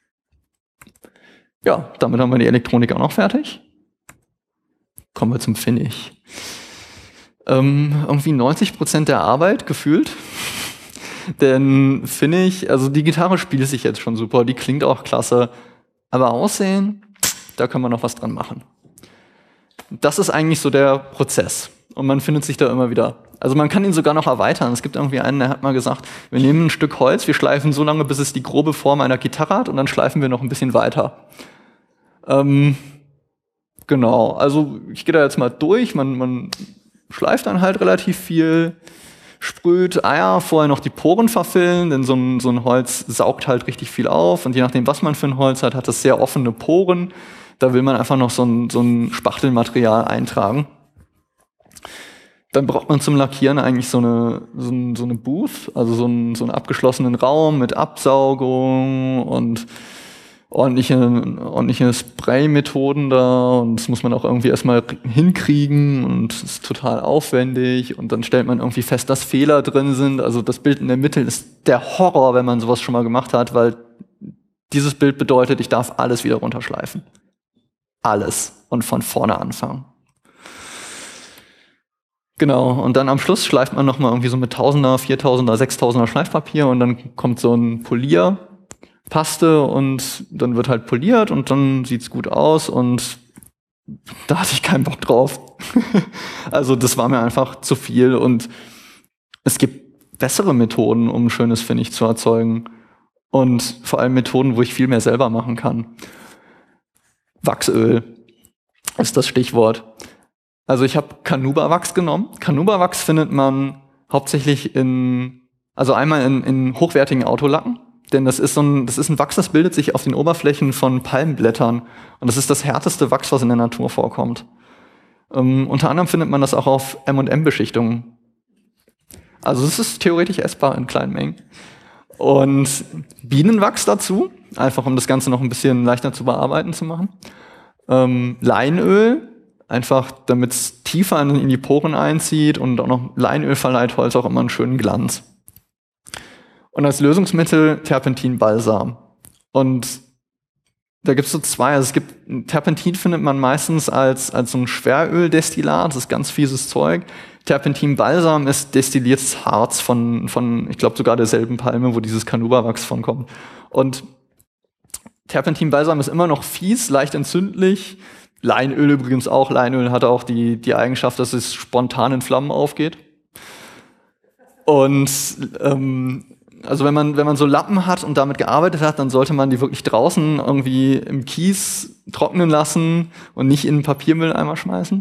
Ja, damit haben wir die Elektronik auch noch fertig. Kommen wir zum Finish. Irgendwie 90% der Arbeit gefühlt. Denn Finish, also die Gitarre spielt sich jetzt schon super, die klingt auch klasse. Aber Aussehen, da kann man noch was dran machen. Das ist eigentlich so der Prozess. Und man findet sich da immer wieder. Also man kann ihn sogar noch erweitern. Es gibt irgendwie einen, der hat mal gesagt, wir nehmen ein Stück Holz, wir schleifen so lange, bis es die grobe Form einer Gitarre hat und dann schleifen wir noch ein bisschen weiter. Genau, also ich gehe da jetzt mal durch. Man schleift dann halt relativ viel, sprüht Eier, vorher noch die Poren verfüllen, denn so ein Holz saugt halt richtig viel auf. Und je nachdem, was man für ein Holz hat, hat das sehr offene Poren. Da will man einfach noch so ein Spachtelmaterial eintragen. Dann braucht man zum Lackieren eigentlich so eine Booth, also so einen abgeschlossenen Raum mit Absaugung und ordentliche Spray-Methoden da. Und das muss man auch irgendwie erstmal hinkriegen und es ist total aufwendig. Und dann stellt man irgendwie fest, dass Fehler drin sind. Also das Bild in der Mitte ist der Horror, wenn man sowas schon mal gemacht hat, weil dieses Bild bedeutet, ich darf alles wieder runterschleifen. Alles. Und von vorne anfangen. Genau, und dann am Schluss schleift man nochmal irgendwie so mit 1000er, 4000er, 6000er Schleifpapier und dann kommt so ein Polierpaste und dann wird halt poliert und dann sieht's gut aus und da hatte ich keinen Bock drauf. Also das war mir einfach zu viel und es gibt bessere Methoden, um ein schönes Finish zu erzeugen und vor allem Methoden, wo ich viel mehr selber machen kann. Wachsöl ist das Stichwort. Also ich habe Canuba-Wachs genommen. Canuba-Wachs findet man hauptsächlich einmal in hochwertigen Autolacken, denn das ist ein Wachs, das bildet sich auf den Oberflächen von Palmblättern und das ist das härteste Wachs, was in der Natur vorkommt. Unter anderem findet man das auch auf M&M-Beschichtungen. Also es ist theoretisch essbar in kleinen Mengen. Und Bienenwachs dazu, einfach um das Ganze noch ein bisschen leichter zu bearbeiten zu machen. Leinöl, einfach damit es tiefer in die Poren einzieht und auch noch Leinöl verleiht Holz auch immer einen schönen Glanz. Und als Lösungsmittel Terpentinbalsam. Und da gibt es so zwei. Also Terpentin findet man meistens als so ein Schweröldestillat, das ist ganz fieses Zeug. Terpentinbalsam ist destilliertes Harz von ich glaube sogar derselben Palme, wo dieses Canuba-Wachs von kommt. Und Terpentinbalsam ist immer noch fies, leicht entzündlich. Leinöl übrigens auch. Leinöl hat auch die Eigenschaft, dass es spontan in Flammen aufgeht. Und also wenn man so Lappen hat und damit gearbeitet hat, dann sollte man die wirklich draußen irgendwie im Kies trocknen lassen und nicht in einen Papiermülleimer schmeißen.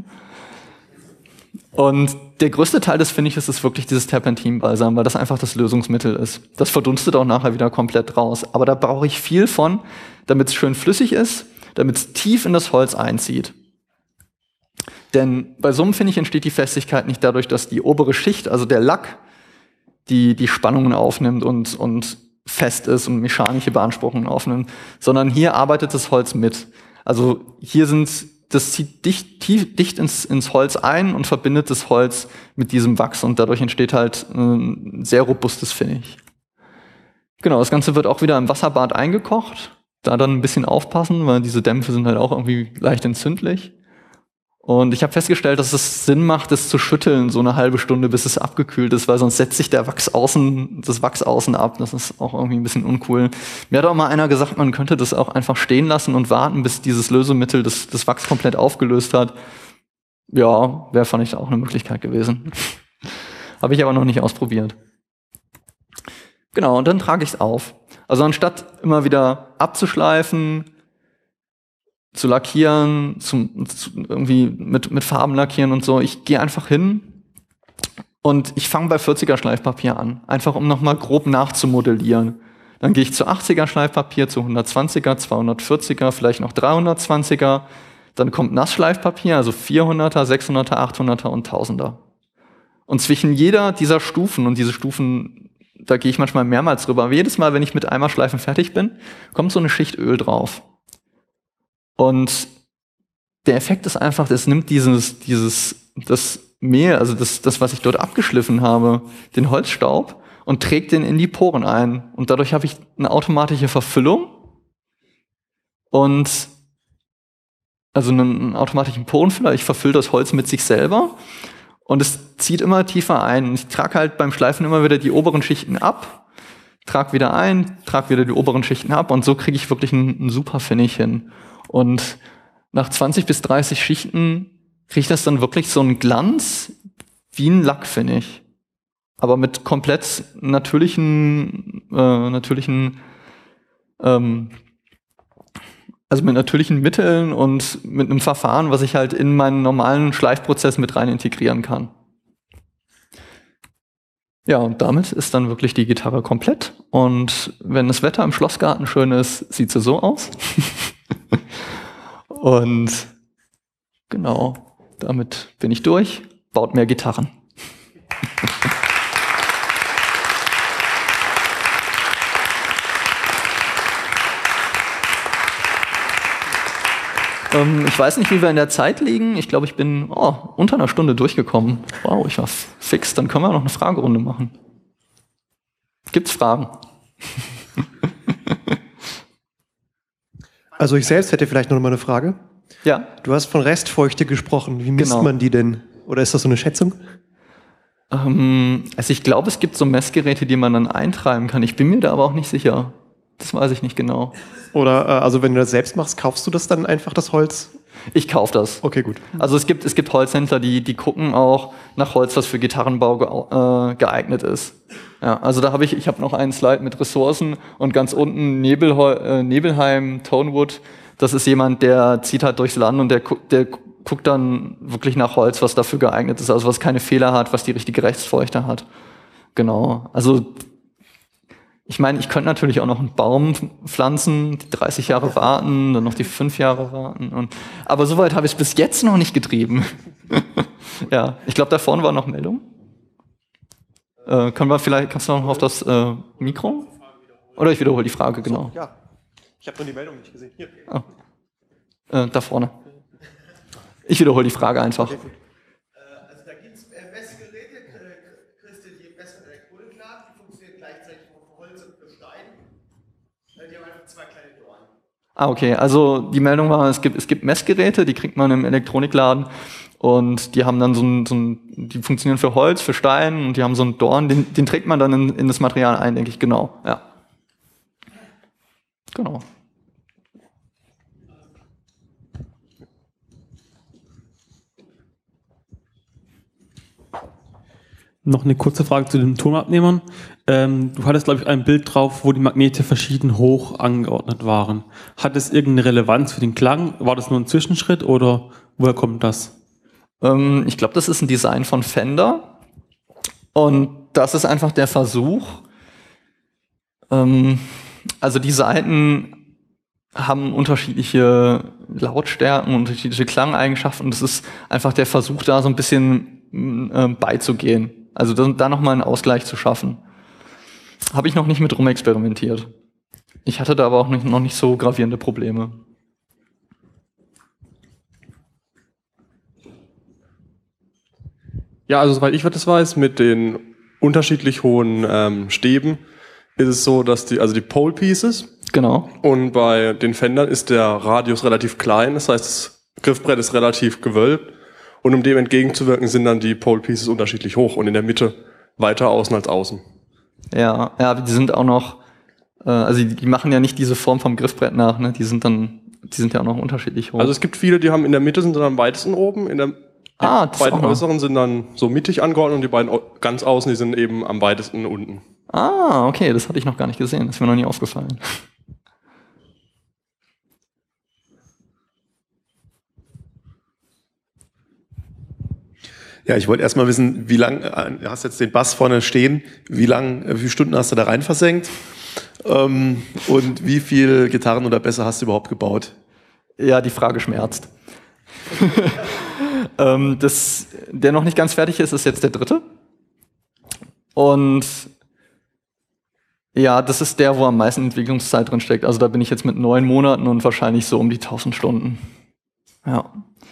Und der größte Teil des Finishes ist wirklich dieses Terpentinbalsam, weil das einfach das Lösungsmittel ist. Das verdunstet auch nachher wieder komplett raus. Aber da brauche ich viel von, damit es schön flüssig ist, damit es tief in das Holz einzieht. Denn bei so einem Finish entsteht die Festigkeit nicht dadurch, dass die obere Schicht, also der Lack, die Spannungen aufnimmt und fest ist und mechanische Beanspruchungen aufnimmt, sondern hier arbeitet das Holz mit. Also hier sind das zieht dicht ins Holz ein und verbindet das Holz mit diesem Wachs und dadurch entsteht halt ein sehr robustes Finish. Genau, das Ganze wird auch wieder im Wasserbad eingekocht. Da dann ein bisschen aufpassen, weil diese Dämpfe sind halt auch irgendwie leicht entzündlich. Und ich habe festgestellt, dass es Sinn macht, es zu schütteln, so eine halbe Stunde, bis es abgekühlt ist, weil sonst setzt sich das Wachs außen ab. Das ist auch irgendwie ein bisschen uncool. Mir hat auch mal einer gesagt, man könnte das auch einfach stehen lassen und warten, bis dieses Lösemittel das Wachs komplett aufgelöst hat. Ja, wäre, fand ich, auch eine Möglichkeit gewesen. Habe ich aber noch nicht ausprobiert. Genau, und dann trage ich es auf. Also anstatt immer wieder abzuschleifen, zu lackieren, irgendwie mit Farben lackieren und so. Ich gehe einfach hin und ich fange bei 40er Schleifpapier an, einfach um nochmal grob nachzumodellieren. Dann gehe ich zu 80er Schleifpapier, zu 120er, 240er, vielleicht noch 320er. Dann kommt Nassschleifpapier, also 400er, 600er, 800er und 1000er. Und zwischen jeder dieser Stufen, und diese Stufen, da gehe ich manchmal mehrmals drüber, aber jedes Mal, wenn ich mit einmal Schleifen fertig bin, kommt so eine Schicht Öl drauf. Und der Effekt ist einfach, es nimmt das Mehl, also das, was ich dort abgeschliffen habe, den Holzstaub und trägt den in die Poren ein. Und dadurch habe ich eine automatische Verfüllung und also einen automatischen Porenfüller. Ich verfülle das Holz mit sich selber und es zieht immer tiefer ein. Und ich trage halt beim Schleifen immer wieder die oberen Schichten ab, trage wieder ein, trage wieder die oberen Schichten ab und so kriege ich wirklich einen super Finish hin. Und nach 20 bis 30 Schichten kriegt das dann wirklich so einen Glanz wie ein Lackfinish. Aber mit komplett also mit natürlichen Mitteln und mit einem Verfahren, was ich halt in meinen normalen Schleifprozess mit rein integrieren kann. Ja, und damit ist dann wirklich die Gitarre komplett. Und wenn das Wetter im Schlossgarten schön ist, sieht sie so aus. Und genau, damit bin ich durch. Baut mehr Gitarren. Ich weiß nicht, wie wir in der Zeit liegen. Ich glaube, ich bin unter einer Stunde durchgekommen. Wow, ich war fix. Dann können wir noch eine Fragerunde machen. Gibt's Fragen? Also ich selbst hätte vielleicht noch mal eine Frage. Ja. Du hast von Restfeuchte gesprochen. Wie misst man die denn? Oder ist das so eine Schätzung? Also ich glaube, es gibt so Messgeräte, die man dann eintreiben kann. Ich bin mir da aber auch nicht sicher. Das weiß ich nicht genau. Oder also wenn du das selbst machst, kaufst du das dann einfach, das Holz? Ich kaufe das. Okay, gut. Also es gibt Holzhändler, die gucken auch nach Holz, was für Gitarrenbau geeignet ist. Ja, also da habe ich habe noch einen Slide mit Ressourcen und ganz unten Nebelheim, Tonewood. Das ist jemand, der zieht halt durchs Land und der guckt dann wirklich nach Holz, was dafür geeignet ist, also was keine Fehler hat, was die richtige Restfeuchte hat. Genau. Also ich meine, ich könnte natürlich auch noch einen Baum pflanzen, die 30 Jahre warten, dann noch die 5 Jahre warten. Aber soweit habe ich es bis jetzt noch nicht getrieben. Ja, ich glaube, da vorne war noch Meldung. Kannst du noch auf das Mikro? Oder ich wiederhole die Frage, genau. Ja, ich habe nur die Meldung nicht gesehen. Hier. Da vorne. Ich wiederhole die Frage einfach. Also da gibt es Messgeräte, kriegst du die Mess- und Elektronikladen, die funktionieren gleichzeitig auf Holz und Gestein. Die haben einfach 2 kleine Dornen. Okay, also die Meldung war, es gibt Messgeräte, die kriegt man im Elektronikladen und die haben dann die funktionieren für Holz, für Stein und die haben so einen Dorn, den trägt man dann in das Material ein, denke ich, genau, ja. Genau. Noch eine kurze Frage zu den Tonabnehmern. Du hattest, glaube ich, ein Bild drauf, wo die Magnete verschieden hoch angeordnet waren. Hat es irgendeine Relevanz für den Klang? War das nur ein Zwischenschritt oder woher kommt das? Ich glaube, das ist ein Design von Fender und das ist einfach der Versuch. Also die Saiten haben unterschiedliche Lautstärken, unterschiedliche Klangeigenschaften und es ist einfach der Versuch, da so ein bisschen beizugehen. Also da nochmal einen Ausgleich zu schaffen. Habe ich noch nicht mit rumexperimentiert. Ich hatte da aber auch noch nicht so gravierende Probleme. Ja, also soweit ich das weiß, mit den unterschiedlich hohen Stäben ist es so, dass die Pole Pieces, Genau. und bei den Fendern ist der Radius relativ klein, das heißt, das Griffbrett ist relativ gewölbt, und um dem entgegenzuwirken, sind dann die Pole Pieces unterschiedlich hoch und in der Mitte weiter außen als außen. Ja, aber die sind auch noch, also die machen ja nicht diese Form vom Griffbrett nach, ne? Die sind ja auch noch unterschiedlich hoch. Also es gibt viele, die haben in der Mitte sind dann am weitesten oben, die das ist beiden auch noch. äußeren sind dann so mittig angeordnet und die beiden ganz außen, die sind eben am weitesten unten. Okay, das hatte ich noch gar nicht gesehen, das ist mir noch nie aufgefallen. Ja, ich wollte erstmal wissen, wie lang, du hast jetzt den Bass vorne stehen, wie viele Stunden hast du da rein versenkt? Und wie viel Gitarren oder Bässe hast du überhaupt gebaut? Ja, die Frage schmerzt. Der noch nicht ganz fertig ist jetzt der dritte. Und ja, das ist der, wo am meisten Entwicklungszeit drin steckt. Also da bin ich jetzt mit 9 Monaten und wahrscheinlich so um die 1000 Stunden. Ja.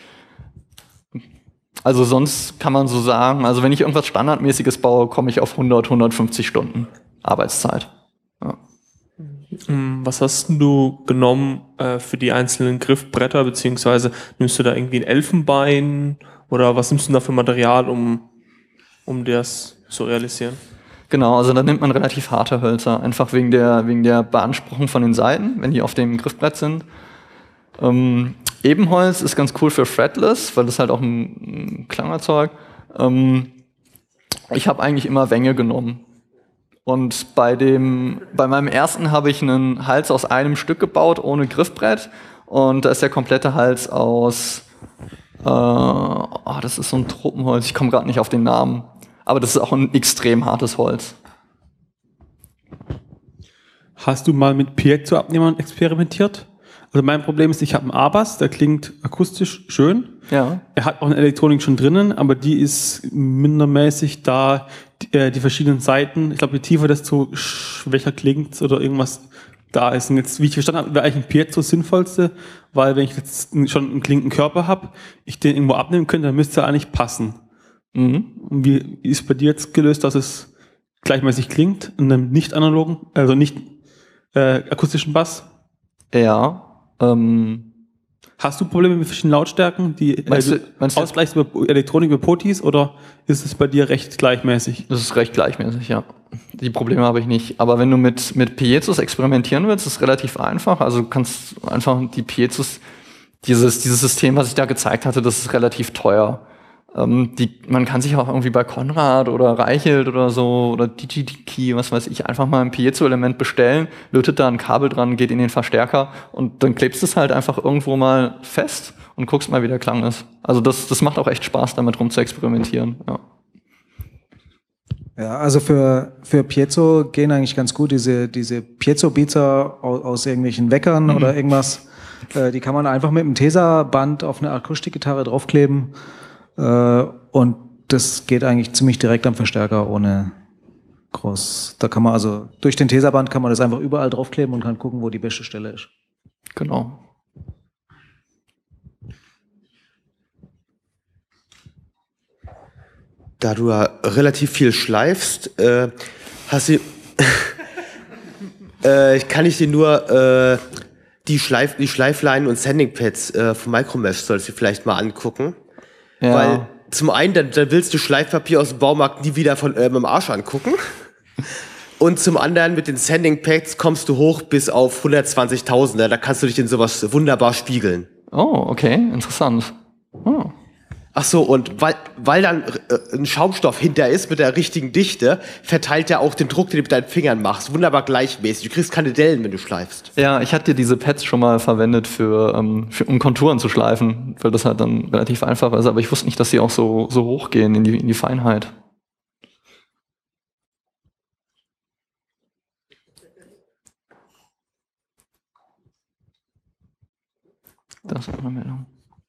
Also sonst kann man so sagen, also wenn ich irgendwas Standardmäßiges baue, komme ich auf 150 Stunden Arbeitszeit. Ja. Was hast du genommen für die einzelnen Griffbretter, beziehungsweise nimmst du da irgendwie ein Elfenbein oder was nimmst du da für Material, um das zu realisieren? Genau, also da nimmt man relativ harte Hölzer, einfach wegen der Beanspruchung von den Seiten, wenn die auf dem Griffbrett sind. Ebenholz ist ganz cool für Fretless, weil das halt auch einen Klang erzeugt. Ich habe eigentlich immer Wänge genommen. Und bei meinem ersten habe ich einen Hals aus einem Stück gebaut, ohne Griffbrett. Und da ist der komplette Hals aus, das ist so ein Tropenholz, ich komme gerade nicht auf den Namen. Aber das ist auch ein extrem hartes Holz. Hast du mal mit Piezo-Abnehmern experimentiert? Also mein Problem ist, ich habe einen A-Bass, der klingt akustisch schön. Ja. Er hat auch eine Elektronik schon drinnen, aber die ist mindermäßig, da die verschiedenen Seiten, ich glaube, je tiefer, desto schwächer klingt oder irgendwas da ist. Und jetzt, wie ich verstanden habe, wäre eigentlich ein Piezo das Sinnvollste, weil wenn ich jetzt schon einen klingenden Körper habe, ich den irgendwo abnehmen könnte, dann müsste er eigentlich passen. Und wie ist bei dir jetzt gelöst, dass es gleichmäßig klingt in einem nicht analogen, also nicht akustischen Bass? Ja. Hast du Probleme mit verschiedenen Lautstärken, Meinst du ausgleichst über Elektronik über Potis, oder ist es bei dir recht gleichmäßig? Das ist recht gleichmäßig, ja. Die Probleme habe ich nicht. Aber wenn du mit Piezos experimentieren willst, ist es relativ einfach. Also du kannst einfach die Piezos, dieses System, was ich da gezeigt hatte, das ist relativ teuer. Man kann sich auch irgendwie bei Konrad oder Reichelt oder so oder Digikey, was weiß ich, einfach mal ein Piezo-Element bestellen, lötet da ein Kabel dran, geht in den Verstärker und dann klebst du es halt einfach irgendwo mal fest und guckst mal, wie der Klang ist. Also das macht auch echt Spaß, damit rum zu experimentieren. Ja. Ja, also für Piezo gehen eigentlich ganz gut diese Piezo-Beater aus irgendwelchen Weckern oder irgendwas. Die kann man einfach mit einem Tesa-Band auf eine Akustikgitarre draufkleben. Und das geht eigentlich ziemlich direkt am Verstärker ohne groß. Da kann man also durch den Tesa-Band kann man das einfach überall draufkleben und kann gucken, wo die beste Stelle ist. Genau. Da du ja relativ viel schleifst, kann ich dir nur die Schleifleinen und Sanding-Pads von Micromesh sollst du vielleicht mal angucken. Ja. Weil zum einen, dann willst du Schleifpapier aus dem Baumarkt nie wieder mit dem Arsch angucken. Und zum anderen, mit den Sanding-Pads kommst du hoch bis auf 120.000. Da kannst du dich in sowas wunderbar spiegeln. Oh, okay, interessant. Oh. Ach so, und weil dann ein Schaumstoff hinter ist mit der richtigen Dichte, verteilt er auch den Druck, den du mit deinen Fingern machst. Wunderbar gleichmäßig. Du kriegst keine Dellen, wenn du schleifst. Ja, ich hatte diese Pads schon mal verwendet, um Konturen zu schleifen, weil das halt dann relativ einfach ist. Aber ich wusste nicht, dass sie auch so hochgehen in die Feinheit. Das ist eine Meldung.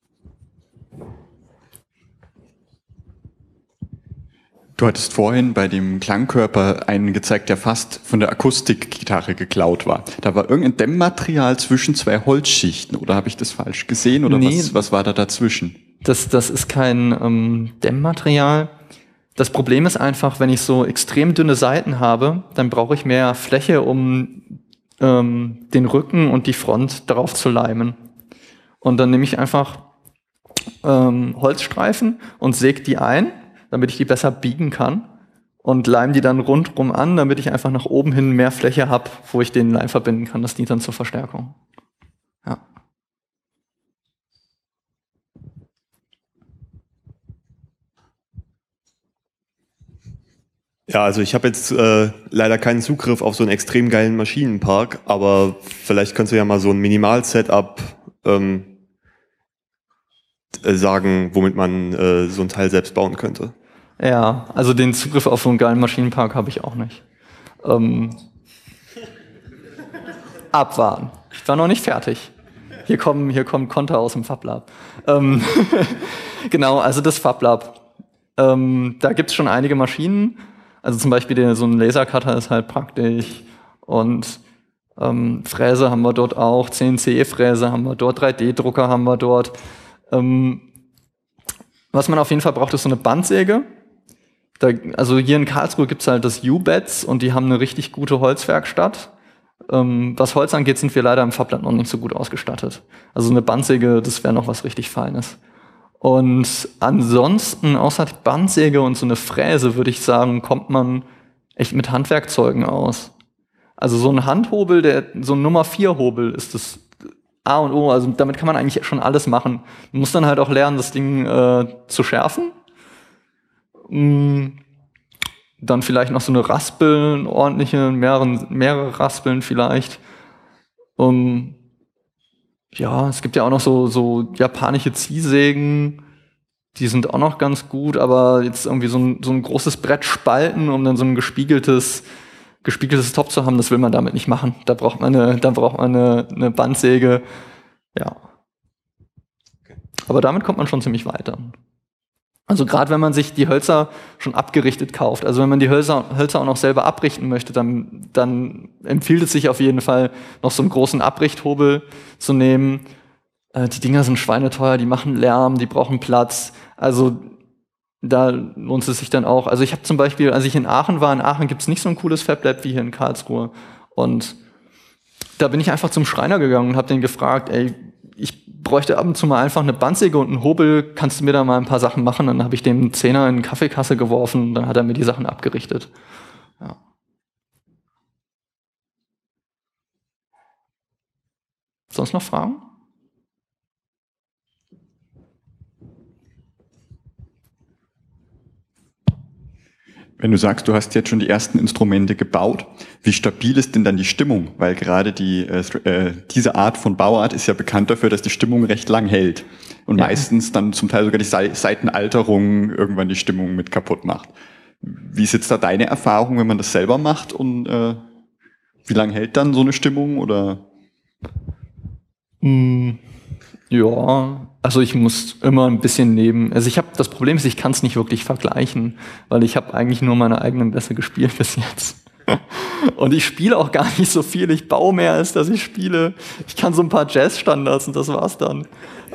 Du hattest vorhin bei dem Klangkörper einen gezeigt, der fast von der Akustikgitarre geklaut war. Da war irgendein Dämmmaterial zwischen zwei Holzschichten, oder habe ich das falsch gesehen? Oder nee, was war da dazwischen? Das ist kein Dämmmaterial. Das Problem ist einfach, wenn ich so extrem dünne Seiten habe, dann brauche ich mehr Fläche, um den Rücken und die Front darauf zu leimen. Und dann nehme ich einfach Holzstreifen und säge die ein, damit ich die besser biegen kann. Und leime die dann rundrum an, damit ich einfach nach oben hin mehr Fläche habe, wo ich den Leim verbinden kann. Das dient dann zur Verstärkung. Ja. Ja, also ich habe jetzt leider keinen Zugriff auf so einen extrem geilen Maschinenpark, aber vielleicht kannst du ja mal so ein Minimal-Setup sagen, womit man so ein Teil selbst bauen könnte. Ja, also den Zugriff auf so einen geilen Maschinenpark habe ich auch nicht. Abwarten. Ich war noch nicht fertig. Hier kommen Konter aus dem FabLab. Genau, also das FabLab. Da gibt es schon einige Maschinen. Also zum Beispiel so ein Lasercutter ist halt praktisch. Und Fräse haben wir dort auch. CNC-Fräse haben wir dort. 3D-Drucker haben wir dort. Was man auf jeden Fall braucht, ist so eine Bandsäge. Also hier in Karlsruhe gibt es halt das U-Beds und die haben eine richtig gute Holzwerkstatt. Was Holz angeht, sind wir leider im FabLab noch nicht so gut ausgestattet. Also eine Bandsäge, das wäre noch was richtig Feines. Und ansonsten, außer die Bandsäge und so eine Fräse, würde ich sagen, kommt man echt mit Handwerkzeugen aus. Also so ein Handhobel, so ein Nummer 4 Hobel ist das A und O. Also damit kann man eigentlich schon alles machen. Man muss dann halt auch lernen, das Ding zu schärfen. Dann vielleicht noch so eine Raspel, ordentliche, mehrere Raspeln vielleicht. Ja, es gibt ja auch noch so japanische Ziehsägen, die sind auch noch ganz gut, aber jetzt irgendwie so ein großes Brett spalten, um dann so ein gespiegeltes Top zu haben, das will man damit nicht machen. Da braucht man eine Bandsäge. Ja. Aber damit kommt man schon ziemlich weiter. Also gerade wenn man sich die Hölzer schon abgerichtet kauft, also wenn man die Hölzer auch noch selber abrichten möchte, dann empfiehlt es sich auf jeden Fall, noch so einen großen Abrichthobel zu nehmen. Die Dinger sind schweineteuer, die machen Lärm, die brauchen Platz. Also da lohnt es sich dann auch. Also ich habe zum Beispiel, als ich in Aachen war, gibt es nicht so ein cooles FabLab wie hier in Karlsruhe. Und da bin ich einfach zum Schreiner gegangen und habe den gefragt, ey, ich bräuchte ab und zu mal einfach eine Bandsäge und einen Hobel, kannst du mir da mal ein paar Sachen machen? Dann habe ich dem einen Zehner in die Kaffeekasse geworfen und dann hat er mir die Sachen abgerichtet. Ja. Sonst noch Fragen? Wenn du sagst, du hast jetzt schon die ersten Instrumente gebaut, wie stabil ist denn dann die Stimmung? Weil gerade diese Art von Bauart ist ja bekannt dafür, dass die Stimmung recht lang hält. Und meistens dann zum Teil sogar die Seitenalterung irgendwann die Stimmung mit kaputt macht. Wie ist jetzt da deine Erfahrung, wenn man das selber macht? Und wie lange hält dann so eine Stimmung? Oder? Ja, also ich muss immer ein bisschen also das Problem ist, ich kann es nicht wirklich vergleichen, weil ich habe eigentlich nur meine eigenen Bässe gespielt bis jetzt. Und ich spiele auch gar nicht so viel, ich baue mehr, als dass ich spiele. Ich kann so ein paar Jazz-Standards und das war's dann.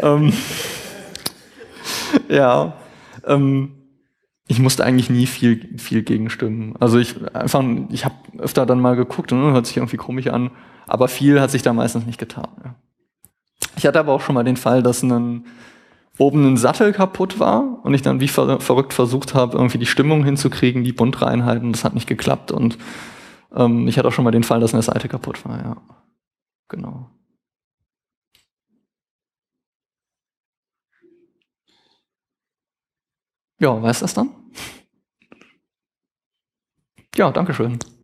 Ich musste eigentlich nie viel gegenstimmen. Also ich habe öfter dann mal geguckt und hört sich irgendwie komisch an, aber viel hat sich da meistens nicht getan. Ja. Ich hatte aber auch schon mal den Fall, dass oben ein Sattel kaputt war und ich dann wie verrückt versucht habe, irgendwie die Stimmung hinzukriegen, die Bundreinheiten, das hat nicht geklappt und ich hatte auch schon mal den Fall, dass eine Seite kaputt war, ja. Genau. Ja, war es das dann? Ja, danke schön.